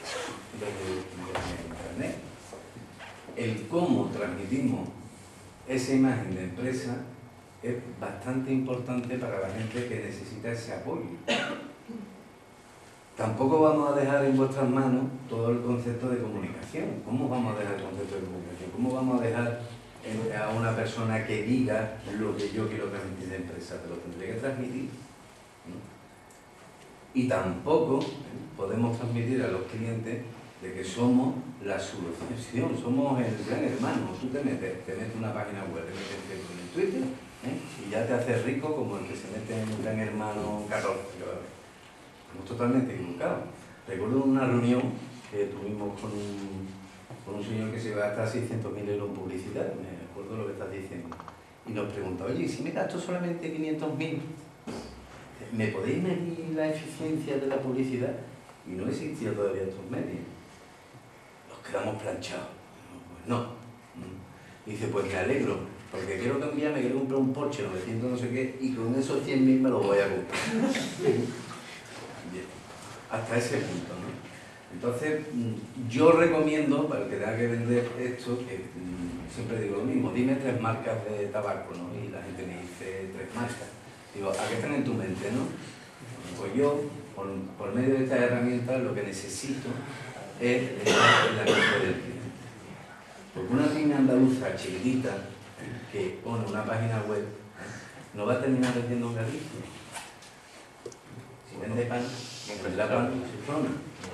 Speaker 8: internet. El cómo transmitimos esa imagen de empresa es bastante importante para la gente que necesita ese apoyo. tampoco vamos a dejar en vuestras manos todo el concepto de comunicación. ¿Cómo vamos a dejar el concepto de comunicación? ¿Cómo vamos a dejar a una persona que diga lo que yo quiero transmitir de empresa? Te lo tendré que transmitir, ¿no? Y tampoco podemos transmitir a los clientes de que somos la solución, somos el gran hermano. Tú te metes una página web, te metes en Facebook, en Twitter, y ya te haces rico como el que se mete en un gran hermano 14. Estamos totalmente equivocados. Recuerdo una reunión que tuvimos con un señor que se iba a gastar 600.000 euros en publicidad, me acuerdo lo que estás diciendo, y nos pregunta, oye, si me gasto solamente 500.000, ¿me podéis medir la eficiencia de la publicidad? Y no existía todavía estos medios. Nos quedamos planchados. Pues no. Y dice, pues me alegro, porque quiero cambiar, me quiero comprar un Porsche 900 no sé qué, y con esos 100.000 me lo voy a comprar. Bien. Hasta ese punto, ¿no? Entonces, yo recomiendo, para el que tenga que vender esto, que siempre digo lo mismo, dime 3 marcas de tabaco, ¿no? Y la gente me dice 3 marcas. Digo, ¿a qué están en tu mente, no? Pues yo, por medio de estas herramientas, lo que necesito es la mente del cliente. Porque una pyme andaluza chiquitita que pone una página web no va a terminar vendiendo en Galicia. Si vende pan, venderá pan en su zona.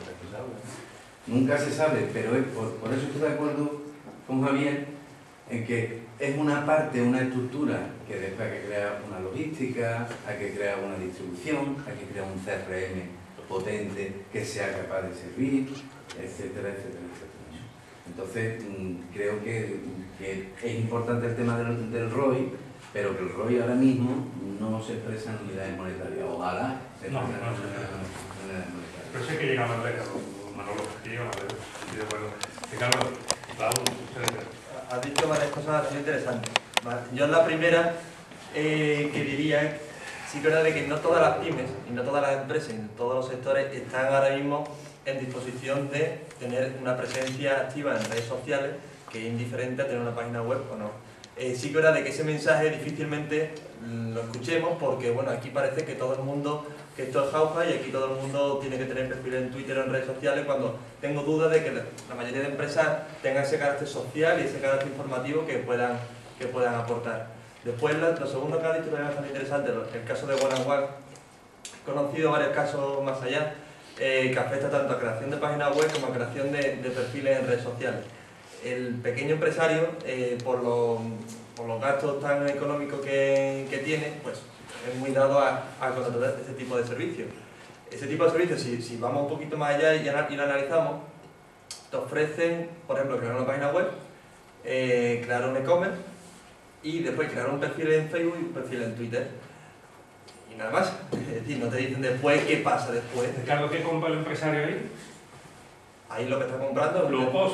Speaker 8: Nunca se sabe, pero por eso estoy de acuerdo con Javier en que es una parte, una estructura que después hay que crear una logística, hay que crear una distribución, hay que crear un CRM potente que sea capaz de servir, etcétera, etcétera, etcétera. Entonces, creo que es importante el tema del ROI, pero que el ROI ahora mismo no se expresa en unidades monetarias. Ojalá se expresa en unidades monetarias.
Speaker 4: Pero sé que llega más lejos, Manolo, que llega más lejos. Estoy de acuerdo. Ricardo, Raúl, ustedes.
Speaker 3: Has dicho varias cosas muy interesantes. Yo en la primera que diría, sí que es verdad que no todas las pymes y no todas las empresas y todos los sectores están ahora mismo en disposición de tener una presencia activa en redes sociales, que es indiferente a tener una página web o no. Sí que es verdad que ese mensaje difícilmente lo escuchemos porque, bueno, aquí parece que todo el mundo, que esto es jauja y aquí todo el mundo tiene que tener perfil en Twitter o en redes sociales, cuando tengo dudas de que la mayoría de empresas tengan ese carácter social y ese carácter informativo que puedan aportar. Después, lo segundo que ha dicho también es bastante interesante, el caso de One and One. He conocido varios casos más allá que afecta tanto a creación de páginas web como a creación de perfiles en redes sociales. El pequeño empresario, por los gastos tan económicos que tiene, pues es muy dado a contratar este tipo de servicios. Ese tipo de servicios, si vamos un poquito más allá y lo analizamos, te ofrecen, por ejemplo, crear una página web, crear un e-commerce y después crear un perfil en Facebook y un perfil en Twitter. Y nada más. Es decir, no te dicen después qué pasa después.
Speaker 4: Ricardo, ¿qué compra el empresario ahí?
Speaker 3: Ahí lo que está comprando.
Speaker 4: Los posts.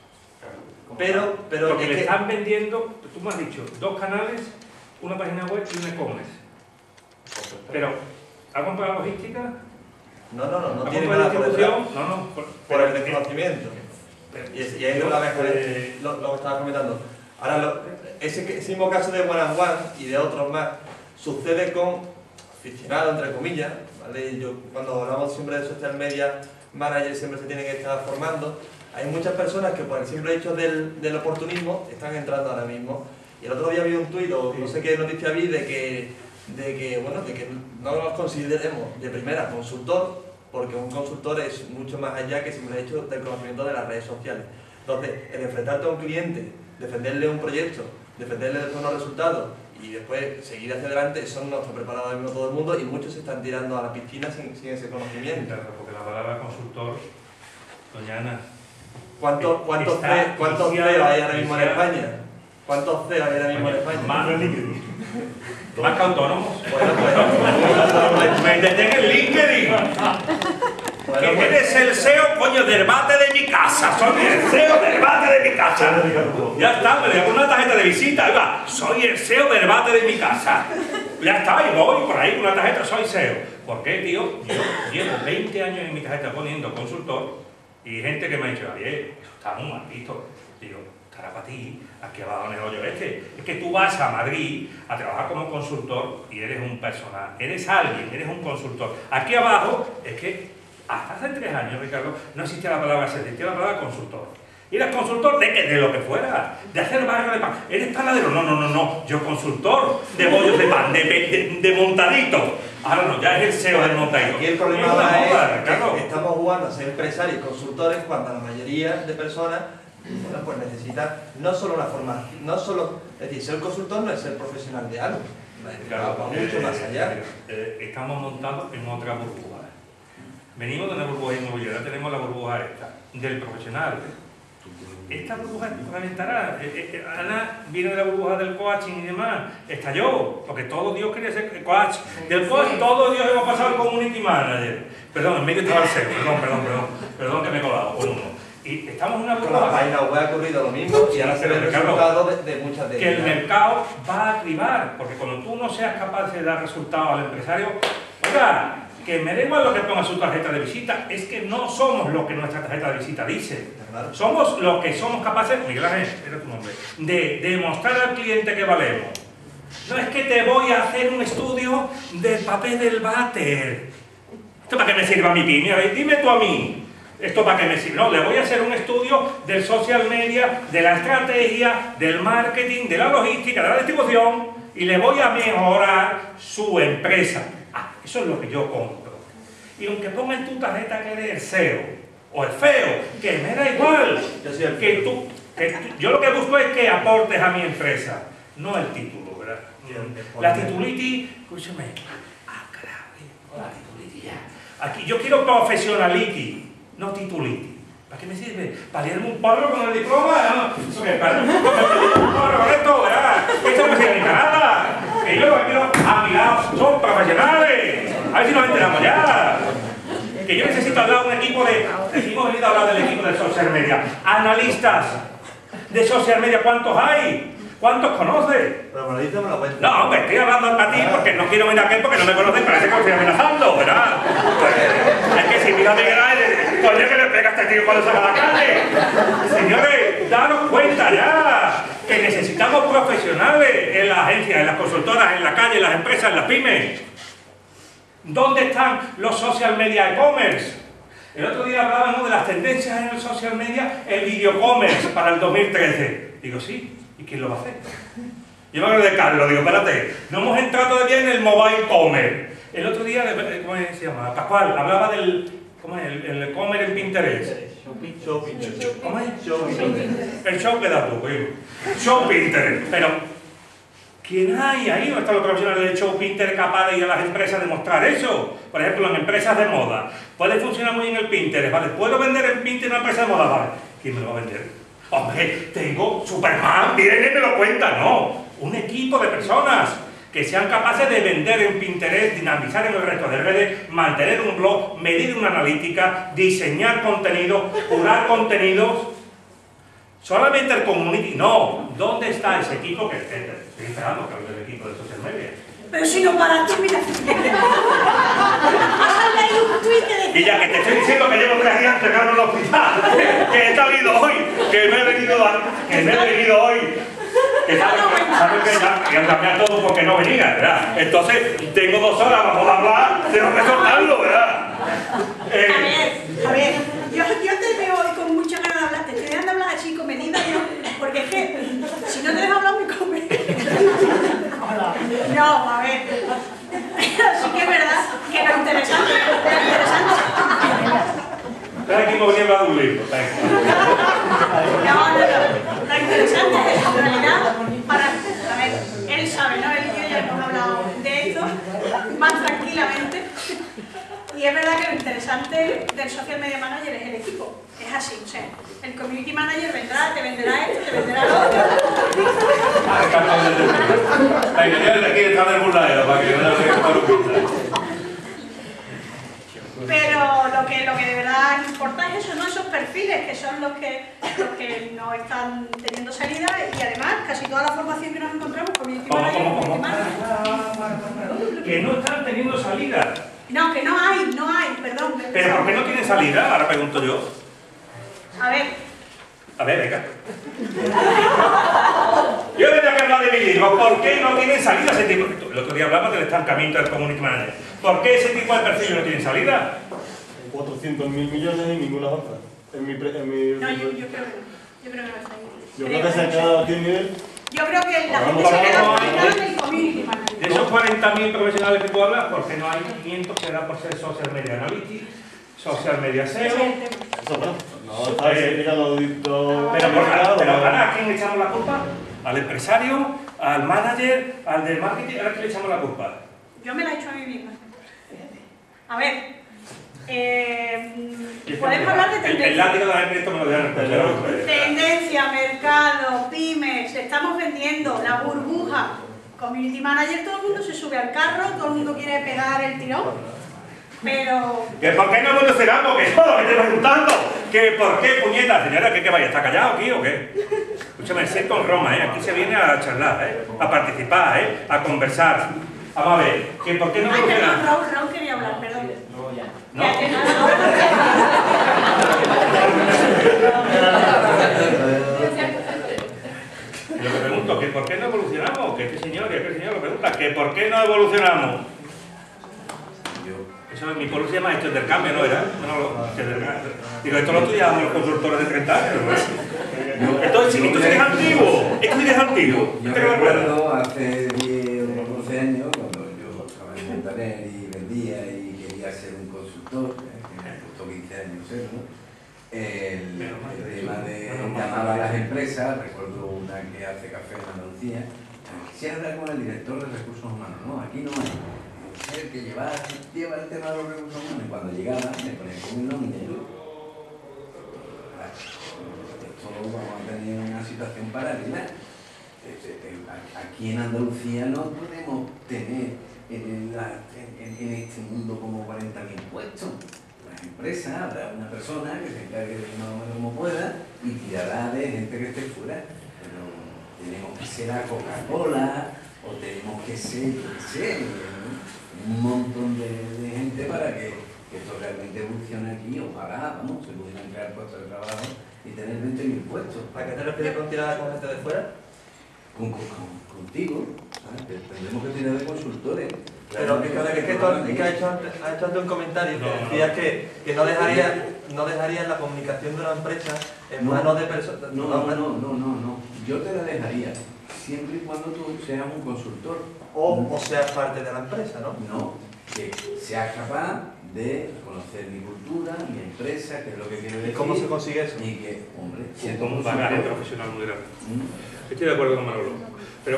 Speaker 3: Pero
Speaker 4: porque
Speaker 3: es
Speaker 4: le
Speaker 3: que
Speaker 4: están vendiendo, tú me has dicho, 2 canales, una página web y un e-commerce. Pero, ¿ha comprado la logística?
Speaker 3: No
Speaker 4: ¿Ha
Speaker 3: tiene
Speaker 4: comprado la
Speaker 3: nada por
Speaker 4: distribución?
Speaker 3: detrás.
Speaker 4: No.
Speaker 3: Por el desconocimiento. Y ahí una vez lo que estabas comentando. Ahora, ese mismo caso de One and One y de otros más sucede con aficionados, entre comillas, ¿vale? Cuando hablamos siempre de social media managers siempre se tienen que estar formando. Hay muchas personas que por el simple hecho del oportunismo están entrando ahora mismo. Y el otro día vi un tuit, o no sé qué noticia vi, de que no nos consideremos de primera consultor, porque un consultor es mucho más allá que simple hecho del conocimiento de las redes sociales. Entonces, el enfrentarte a un cliente, defenderle un proyecto, defenderle después unos resultados y después seguir hacia adelante, eso no está preparado ahora mismo todo el mundo y muchos se están tirando a la piscina sin ese conocimiento.
Speaker 4: Claro, porque la palabra consultor, doña Ana,
Speaker 3: ¿Cuántos CEO hay ahora mismo en España? ¿Cuántos CEO hay ahora mismo en España?
Speaker 4: Más que autónomos.
Speaker 3: Bueno, pues,
Speaker 4: Métete en el LinkedIn. Que eres el SEO, coño, del bate de mi casa. Soy el SEO del bate de mi casa. Ya está, me dejo una tarjeta de visita. Ahí va. Soy el SEO del bate de mi casa. Ya está, y voy por ahí con una tarjeta, soy SEO. ¿Por qué, tío? Yo llevo 20 años en mi tarjeta poniendo consultor y gente que me ha dicho, Javier, eso está muy mal visto. Digo, estará para ti, aquí abajo en el hoyo este. Es que tú vas a Madrid a trabajar como consultor y eres un personal, eres alguien, eres un consultor. Aquí abajo es que hasta hace 3 años, Ricardo, no existía la palabra asesor, existía la palabra consultor. Y eras consultor de qué, de lo que fuera, de hacer barra de pan. ¿Eres panadero? No, yo consultor de bollos de pan, de montadito. Ahora no, ya es el SEO del montadito.
Speaker 3: Aquí el problema ahora es que estamos jugando a ser empresarios y consultores cuando la mayoría de personas, bueno, pues necesitan no solo la formación, no solo, es decir, ser consultor no es ser profesional de algo, va mucho más allá.
Speaker 4: Estamos montados en otra burbuja. Venimos de una burbuja inmobiliaria, tenemos la burbuja esta, del profesional. Esta burbuja reventará. Ana viene de la burbuja del coaching y demás. Estalló, porque todo Dios quería ser coach. Del coach todo Dios hemos pasado al community manager. Perdón, en medio estaba el SEO. Perdón que me he colado con uno. Y estamos en una burbuja.
Speaker 3: Con la página web ha ocurrido lo mismo y ahora se ve el resultado de muchas de ellas.
Speaker 4: Que el mercado va a cribar, porque cuando tú no seas capaz de dar resultados al empresario, oiga, que me da igual lo que ponga su tarjeta de visita, es que no somos lo que nuestra tarjeta de visita dice. Somos los que somos capaces, Miguel Ángel, era tu nombre, de demostrar al cliente que valemos. No es que te voy a hacer un estudio del papel del váter. ¿Esto para qué me sirve a mi pyme? A ver, dime tú a mí. ¿Esto para qué me sirve? No, le voy a hacer un estudio del social media, de la estrategia, del marketing, de la logística, de la distribución y le voy a mejorar su empresa. Ah, eso es lo que yo compro. Y aunque ponga en tu tarjeta que eres el CEO o el feo, que me da igual. Yo lo que busco es que aportes a mi empresa, no el título, ¿verdad? La titulitis, escúchame. La titulitis ya. Aquí yo quiero profesionalitis, no titulitis. ¿Para qué me sirve? ¿Para liarme un porro con el diploma? ¿No? Eso que para un porro con esto, ¿verdad? Esto no sirve ni para nada. Que yo lo que quiero a mi lado son profesionales. A ver si nos enteramos ya. Que yo necesito hablar de un equipo de... Hemos venido a hablar del equipo de social media. Analistas de social media, ¿cuántos hay? ¿Cuántos conoces?
Speaker 3: Pero analistas me lo cuento.
Speaker 4: No, hombre, estoy hablando para ti porque no quiero venir a aquel porque no me conocen, parece que lo estoy amenazando, ¿verdad? Es que si mira a Miguel Ángel, coño que le pega a este tío cuando salga a la calle. Señores, daros cuenta ya que necesitamos profesionales en las agencias, en las consultoras, en la calle, en las empresas, en las pymes. ¿Dónde están los social media e-commerce? El otro día hablábamos de las tendencias en el social media, el video commerce para el 2013. Digo, sí, ¿y quién lo va a hacer? Yo me acuerdo de Carlos, digo, espérate, no hemos entrado todavía en el mobile commerce. El otro día, ¿cómo se llama? Pascual, hablaba del, ¿cómo es? El commerce en Pinterest. ¿Cómo es? El show que da tú, show Pinterest. Pero, ¿quién hay ahí? ¿No están los profesionales del show Pinterest capaz de ir a las empresas a demostrar eso? Por ejemplo, en empresas de moda. Puede funcionar muy bien el Pinterest, ¿vale? ¿Puedo vender en Pinterest una empresa de moda? Vale. ¿Quién me lo va a vender? Hombre, tengo Superman, viene y me lo cuenta. No, un equipo de personas que sean capaces de vender en Pinterest, dinamizar en el resto de redes, mantener un blog, medir una analítica, diseñar contenido, curar contenidos. Solamente el community, no. ¿Dónde está ese equipo que estoy esperando que hable del equipo de social media?
Speaker 2: Pero si no para ti, mira. Has leído un tuit que decía...
Speaker 4: Y ya que te estoy diciendo que llevo 3 días entregando en el hospital, que he salido hoy, que me he venido hoy, que sabes que ya cambiar todo porque no venía, ¿verdad? Entonces, tengo 2 horas, vamos a hablar, tengo que soltarlo, ¿verdad?
Speaker 2: A ver, yo te veo hoy con mucha ganas de hablar, te estoy dejando hablar así comedida yo, porque es que si no te dejo hablar me comes. No, a ver, sí que es verdad que lo interesante.
Speaker 4: Estás aquí como venía a hablar de un libro.
Speaker 2: No, lo interesante es en realidad, a ver, él sabe, ¿no? Él y yo ya hemos hablado de esto más tranquilamente. Y es verdad que lo interesante del social media manager es el equipo. Es así, o sea, el community manager vendrá, te venderá esto, te venderá lo otro.
Speaker 4: Venga, yo desde aquí detrás del burladero para que no se
Speaker 2: Pero lo que de verdad importa es eso, ¿no? Esos perfiles que son los que no están teniendo salida y además casi toda la formación que nos encontramos, community manager,
Speaker 4: que no están teniendo salida.
Speaker 2: No, que no hay, perdón.
Speaker 4: ¿Pero por qué no tienen salida? Ahora pregunto yo.
Speaker 2: A ver,
Speaker 4: venga. Yo tendría que hablar de mi libro. ¿Por qué no tienen salida ese tipo? El otro día hablamos del estancamiento del community manager. ¿Por qué ese tipo de perfiles no tienen salida?
Speaker 7: 400.000 millones y ninguna avanza.
Speaker 2: No, yo creo que no. Yo creo que no está ahí.
Speaker 7: Yo creo que se han quedado aquí en nivel.
Speaker 2: Yo creo que la gente se queda conectada en el community manager.
Speaker 4: De esos 40.000 profesionales que tú hablas, ¿por qué no hay 500 que dan por ser social media analytics, social media SEO?
Speaker 7: Eso no, está explicando
Speaker 4: pero ¿a quién le echamos la culpa? ¿Al empresario? ¿Al manager? ¿Al del marketing? ¿A quién le echamos la culpa?
Speaker 2: Yo me la he hecho a mí misma. A ver, podemos hablar de tendencia.
Speaker 4: El látigo de la empresa me lo dejan.
Speaker 2: Tendencia, mercado, pymes, estamos vendiendo la burbuja. Community manager, todo el mundo se sube al carro, todo el mundo quiere pegar el tirón. Pero...
Speaker 4: ¿Que por qué no evolucionamos? Que es todo lo que estoy preguntando. ¿Que por qué, puñeta? Señora, ¿qué vaya? ¿Está callado aquí o qué? Escúchame, siento en Roma, aquí se viene a charlar, a participar, a conversar. Vamos a ver, ¿que por qué no evolucionamos?
Speaker 2: Perdón, Raúl quería hablar, perdón.
Speaker 4: No. Yo le pregunto, ¿que por qué no evolucionamos? Que este señor lo pregunta, ¿que por qué no evolucionamos? Eso mi pueblo se llama esto del cambio, ¿no era? Digo, esto lo estudiamos los consultores de 30 años, ¿no? Esto sí que es antiguo, esto sí que es antiguo.
Speaker 8: Yo recuerdo hace 10 o 12 años, cuando yo estaba en Montaner y vendía y quería ser un consultor, que me costó 15 años serlo, el tema de llamar a las empresas, recuerdo una que hace café en Andalucía, quisiera hablar con el director de recursos humanos, no, aquí no hay. El que lleva el tema de los recursos humanos y cuando llegaba me ponía con un nombre. Esto vamos a tener una situación paralela. Aquí en Andalucía no podemos tener en este mundo como 40.000 puestos. Las empresas, habrá una persona que se encargue de más o menos como pueda y tirará de gente que esté fuera. Pero tenemos que ser a Coca-Cola o tenemos que ser, yo qué sé, un montón de gente para que esto realmente evolucione aquí. Ojalá, vamos, se pudieran crear puestos de trabajo y tener 20.000 puestos.
Speaker 3: ¿A qué te refieres con tirar con gente de fuera?
Speaker 8: Contigo, ¿sabes? Tendremos que tirar de consultores.
Speaker 3: Pero es que ha hecho antes un comentario que decía que no dejaría la comunicación de una empresa en manos de personas.
Speaker 8: No. Yo te la dejaría, siempre y cuando tú seas un consultor.
Speaker 3: O seas parte de la empresa, ¿no?
Speaker 8: No, que seas capaz de conocer mi cultura, mi empresa, qué es lo que quiero decir.
Speaker 3: ¿Y cómo se consigue eso?
Speaker 8: Y que, hombre,
Speaker 4: como un bagaje profesional muy grande. Estoy de acuerdo con Manolo. Pero,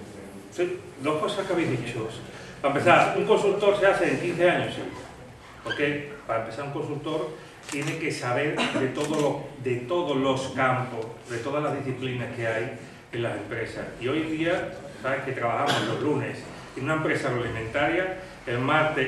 Speaker 4: dos cosas que habéis dicho. Para empezar, un consultor se hace en 15 años, sí. Porque para empezar un consultor tiene que saber de todos los campos, de todas las disciplinas que hay en las empresas. Y hoy en día, sabes que trabajamos los lunes en una empresa agroalimentaria, el martes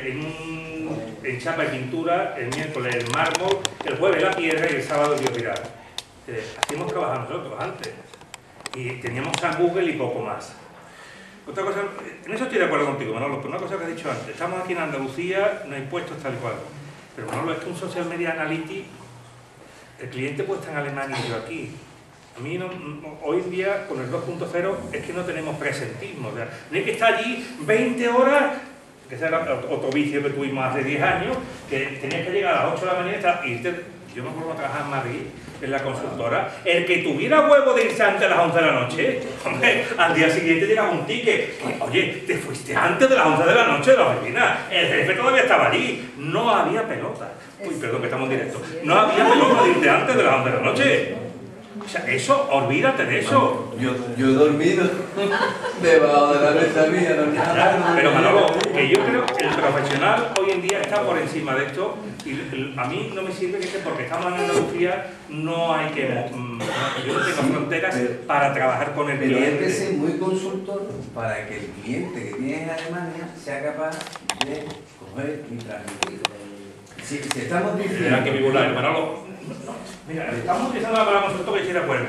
Speaker 4: en chapa y pintura, el miércoles el mármol, el jueves la piedra y el sábado el biopilar. Así hemos trabajado nosotros antes. Y teníamos San Google y poco más. Otra cosa, en eso estoy de acuerdo contigo, Manolo, pero una cosa que has dicho antes, estamos aquí en Andalucía, no hay puestos tal cual. Pero Manolo, es que un social media analytics, el cliente puede estar en Alemania y yo aquí. A mí hoy en día, con el 2.0, es que no tenemos presentismo. O sea, no hay que estar allí 20 horas, que ese era otro vicio que tuvimos hace 10 años, que tenías que llegar a las 8 de la mañana y irte. Yo me acuerdo de trabajar en Madrid, en la consultora, el que tuviera huevo de irse antes de las 11 de la noche, hombre, al día siguiente llegaba un ticket, que, oye, te fuiste antes de las 11 de la noche de la oficina, el jefe todavía estaba allí, no había pelota. Uy, perdón que estamos en directo. No había pelota de irte antes de las 11 de la noche. O sea, eso, olvídate de eso.
Speaker 8: Yo he dormido debajo de la mesa mía,
Speaker 4: Pero Manolo, que yo creo que el profesional hoy en día está por encima de esto y a mí no me sirve que porque estamos en Andalucía no hay que... yo no tengo fronteras para trabajar con el cliente.
Speaker 8: Pero hay que ser muy consultor para que el cliente que tienes en Alemania sea capaz de coger y transmitir. Si estamos diciendo...
Speaker 4: Mira que mi Manolo, mira, estamos utilizando la palabra consultor que estoy de acuerdo.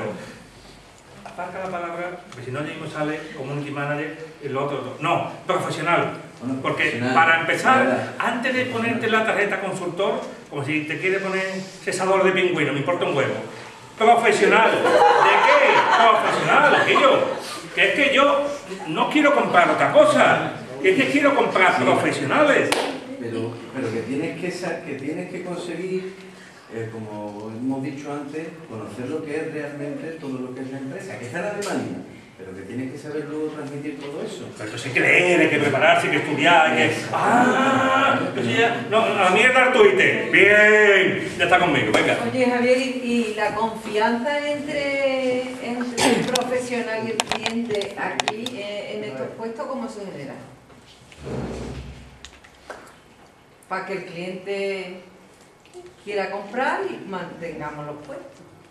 Speaker 4: Aparca la palabra, porque si no mismo sale community manager y lo otro. No, profesional. Porque
Speaker 8: profesional,
Speaker 4: para empezar, antes de ponerte la tarjeta consultor, como si te quiere poner cesador de pingüino, me importa un huevo. Profesional. ¿De qué? Profesional, que es que yo no quiero comprar otra cosa. Es que quiero comprar profesionales.
Speaker 8: pero que tienes que conseguir, como hemos dicho antes, conocer lo que es realmente todo lo que es la empresa, que está en Alemania, pero que tienes que saber luego transmitir todo eso.
Speaker 4: Pero entonces hay que leer, hay que prepararse, hay que estudiar, hay que... ¡Ah! No, a la mierda el Twitter. Bien, ya está conmigo, venga.
Speaker 9: Oye, Javier, ¿y la confianza entre el profesional y el cliente aquí, en estos puestos, cómo se genera? Para que el cliente quiera comprar y mantengamos los puestos.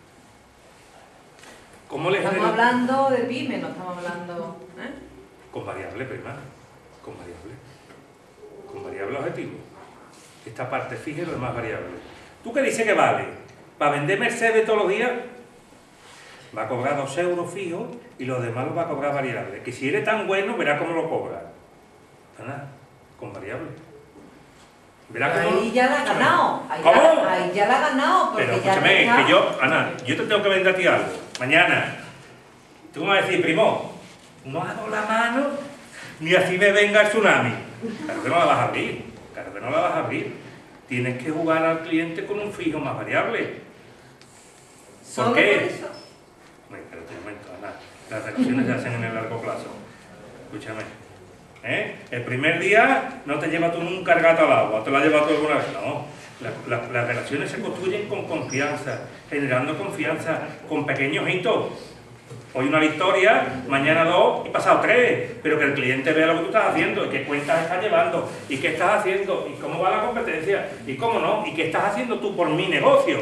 Speaker 4: ¿Cómo le
Speaker 9: Estamos hablando de pyme, no estamos hablando...
Speaker 4: Con variable, prima. Con variable. Con variable objetivo. Esta parte fija y lo demás variable. ¿Tú qué dices que vale? Para vender Mercedes todos los días, va a cobrar 2 euros fijos y los demás los va a cobrar variable. Que si eres tan bueno, verás cómo lo cobra. Nada, con variable. Verás cómo...
Speaker 9: Ahí ya la ha ganado.
Speaker 4: ¿Cómo?
Speaker 9: Ahí ya la ha ganado. Porque
Speaker 4: pero
Speaker 9: ya
Speaker 4: escúchame,
Speaker 9: está...
Speaker 4: que yo, Ana, yo te tengo que vender a ti algo. Mañana. Tú me vas a decir, primo, no hago la mano ni así me venga el tsunami. Claro que no la vas a abrir. Claro que no la vas a abrir. Tienes que jugar al cliente con un fijo más variable. ¿Por qué?
Speaker 9: Por eso.
Speaker 4: Pero te comento, Ana, las relaciones se hacen en el largo plazo. Escúchame. El primer día no te llevas tú nunca el gato al agua, te lo has llevado tú alguna vez. No. Las relaciones se construyen con confianza, generando confianza, con pequeños hitos. Hoy una victoria, mañana 2 y pasado 3, pero que el cliente vea lo que tú estás haciendo, y qué cuentas estás llevando, y qué estás haciendo, y cómo va la competencia, y cómo no, y qué estás haciendo tú por mi negocio,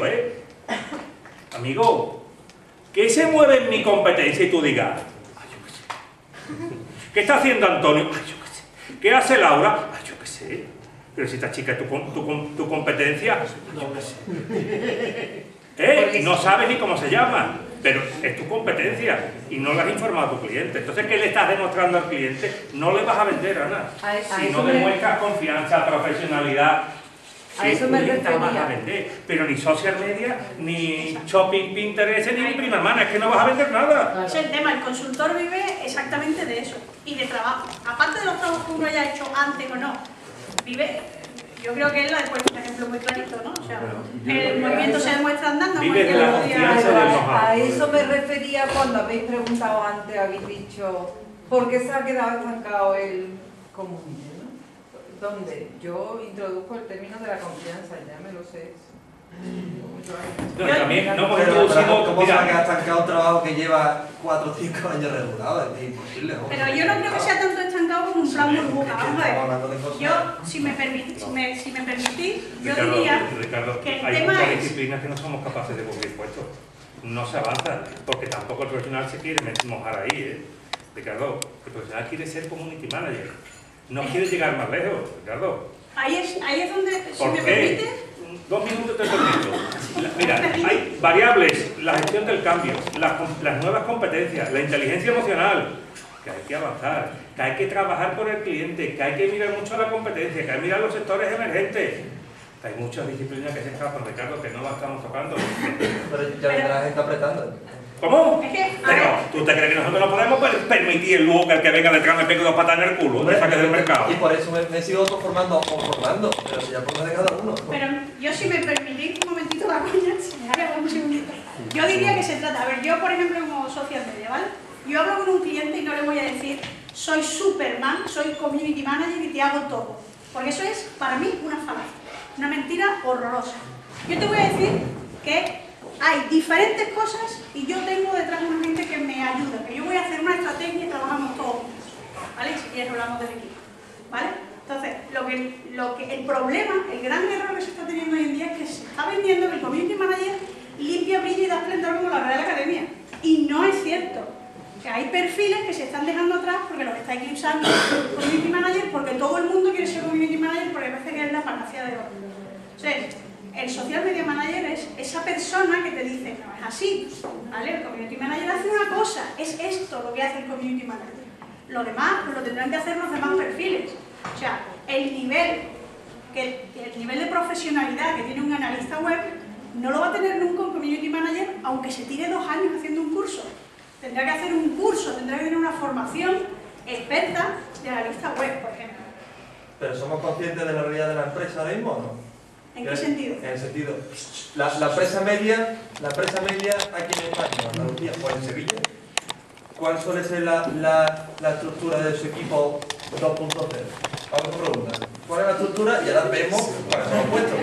Speaker 4: Amigo, ¿qué se mueve en mi competencia y tú digas? Ay, yo qué sé. ¿Qué está haciendo Antonio? Ay, yo qué sé. ¿Qué hace Laura? Ay, yo qué sé. Pero si esta chica es tu competencia, yo qué sé. No sabes ni cómo se llama, pero es tu competencia y no le has informado a tu cliente. Entonces, ¿qué le estás demostrando al cliente? No le vas a vender, Ana. Si no demuestras confianza, profesionalidad,
Speaker 9: a eso me refería.
Speaker 4: Vas a vender, pero ni social media, ni shopping, Pinterest, ni prima hermana, es que no vas a vender nada.
Speaker 2: Es el tema, el consultor vive exactamente de eso y de trabajo. Aparte de los trabajos que uno haya hecho antes o no, vive, yo creo que él lo ha puesto un ejemplo muy clarito, ¿no? O sea, el movimiento se demuestra andando.
Speaker 4: Vive de la confianza del know-how.
Speaker 9: A eso me refería cuando habéis preguntado antes, habéis dicho, ¿por qué se ha quedado estancado el comunismo? Donde yo introduzco el término de la confianza, ya me lo sé.
Speaker 4: No, también no hemos
Speaker 3: pero
Speaker 4: introducido...
Speaker 3: ¿cómo se va a quedar estancado un trabajo que lleva 4 o 5 años regulado? Es imposible, ¿no?
Speaker 2: Pero yo no creo que sea tanto estancado como un plan burbuja. Vamos a ver. Yo, si me permitís, yo diría
Speaker 4: Ricardo,
Speaker 2: que el
Speaker 4: hay
Speaker 2: tema
Speaker 4: muchas
Speaker 2: es...
Speaker 4: disciplinas que no somos capaces de cubrir puestos. No se avanza, porque tampoco el profesional se quiere mojar ahí, Ricardo, el profesional quiere ser community manager. No quiere llegar más lejos, Ricardo.
Speaker 2: Ahí es donde, si
Speaker 4: ¿Por
Speaker 2: me
Speaker 4: qué?
Speaker 2: permite...
Speaker 4: 2 minutos te permito. Mira, hay variables, la gestión del cambio, las nuevas competencias, la inteligencia emocional, que hay que avanzar, que hay que trabajar con el cliente, que hay que mirar mucho la competencia, que hay que mirar los sectores emergentes. Que hay muchas disciplinas que se escapan, Ricardo, que no las estamos tocando.
Speaker 3: Pero ya vendrá la gente apretando.
Speaker 4: ¿Cómo?
Speaker 2: Es que,
Speaker 4: Pero, ¿tú te crees que nosotros no podemos permitir luego que el que venga detrás me pegue 2 patas en el culo, me saque del mercado?
Speaker 3: Y por eso me sigo autoformando o formando, pero si ya por de cada uno.
Speaker 2: pero yo, si me permitís un momentito la coña, si me hago un segundito, yo diría que se trata, a ver, yo por ejemplo como social media, ¿vale? Yo hablo con un cliente y no le voy a decir soy Superman, soy community manager y te hago todo, porque eso es para mí una falacia, una mentira horrorosa. Yo te voy a decir que hay diferentes cosas y yo tengo detrás una gente que me ayuda, que yo voy a hacer una estrategia y trabajamos todos juntos, ¿vale? Si quieres hablamos del equipo, ¿vale? Entonces, el problema, el gran error que se está teniendo hoy en día es que se está vendiendo que el community manager limpia, brilla y da esplendor como la Real Academia, y no es cierto. Que hay perfiles que se están dejando atrás porque los está eclipsando el community manager, porque todo el mundo quiere ser community manager porque parece que es la panacea de oro. Entonces, el social media manager es esa persona que te dice, no es así, ¿vale? El community manager hace una cosa, es esto lo que hace el community manager. Lo demás, pues lo tendrán que hacer los demás perfiles. O sea, el nivel de profesionalidad que tiene un analista web no lo va a tener nunca un community manager, aunque se tire 2 años haciendo un curso. Tendrá que hacer un curso, tendrá que tener una formación experta de analista web, por ejemplo.
Speaker 3: Pero ¿somos conscientes de la realidad de la empresa ahora mismo o no?
Speaker 2: ¿En qué sentido?
Speaker 3: En el sentido, la empresa media aquí en España, en Andalucía o en Sevilla, ¿cuál suele ser la estructura de su equipo 2.0? Vamos a preguntar. ¿Cuál es la estructura? Y ahora vemos cuáles son los puestos.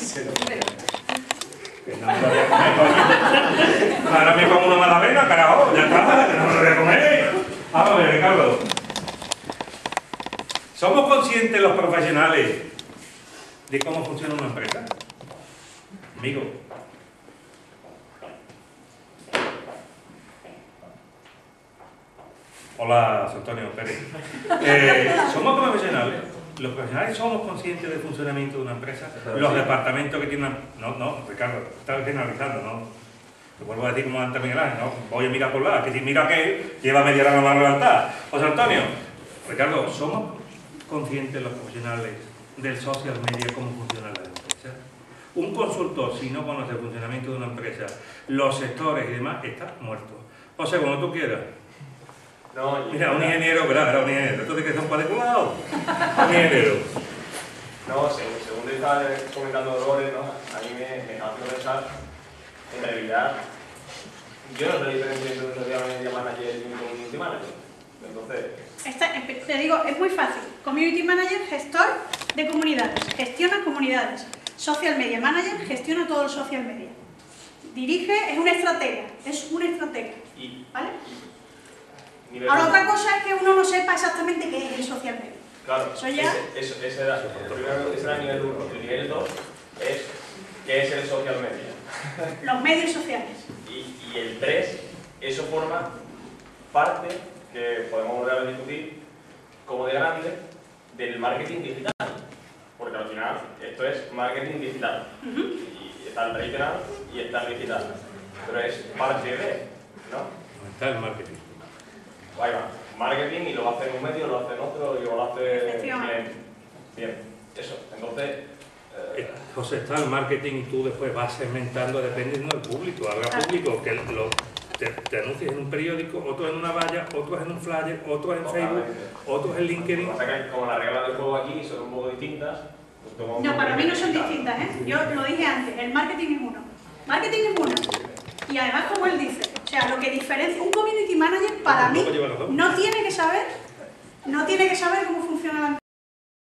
Speaker 4: Ahora me como una magdalena, carajo, ya está, que no me lo voy a comer. Vamos a ver, Ricardo. ¿Somos conscientes los profesionales de cómo funciona una empresa? Amigo. Hola, Antonio Pérez. ¿Somos profesionales? ¿Los profesionales somos conscientes del funcionamiento de una empresa? Los departamentos que tienen... No, Ricardo, estás generalizando, ¿no? Te vuelvo a decir como antes Miguel Ángel, ¿no? Voy a mirar por la, que si mira que lleva media hora la mano levantada. José Antonio, Ricardo, ¿somos conscientes los profesionales del social media cómo funciona la empresa? Un consultor, si no conoce el funcionamiento de una empresa, los sectores y demás, está muerto. O sea, cuando tú quieras.
Speaker 3: No,
Speaker 4: mira, un ingeniero, ¿verdad? Un ingeniero. Esto de que son cuadriculados. Un ingeniero.
Speaker 3: No, según te estaba comentando Dolores, ¿no? A mí me estaba haciendo pensar, en realidad, yo no sé la diferencia entre un social media manager y un community manager. Entonces...
Speaker 2: te digo, es muy fácil. Community manager, gestor de comunidades, gestiona comunidades. Social media manager, gestiona todo el social media. Dirige, es una estratega, ¿vale? Ahora otra cosa es que uno no sepa exactamente qué es el social media.
Speaker 3: Claro,
Speaker 2: eso ya...
Speaker 3: ese era el nivel 1. El nivel 2 es qué es el social media.
Speaker 2: Los medios sociales.
Speaker 3: Y el 3, eso forma parte, que podemos volver a discutir, como de grande, del marketing digital. Porque al final esto es marketing digital. Y está el tradicional y está el digital. Pero es parte de, ¿no?
Speaker 4: Está el marketing.
Speaker 3: Ahí va, marketing y lo hace en un medio, lo hace en otro y lo hace cliente. Bien, eso. Entonces...
Speaker 4: José, está el marketing y tú después vas segmentando dependiendo del público. Habrá público que te anuncies en un periódico, otros en una valla, otros en un flyer, otros en Facebook, otros en LinkedIn.
Speaker 3: Lo que pasa es que como las reglas del juego aquí son un poco distintas...
Speaker 2: No, para mí no son distintas, ¿eh? Yo lo dije antes, el marketing es uno. Marketing es uno. Y además, como él dice, o sea, lo que diferencia un community manager para mí no tiene que saber cómo funciona la empresa.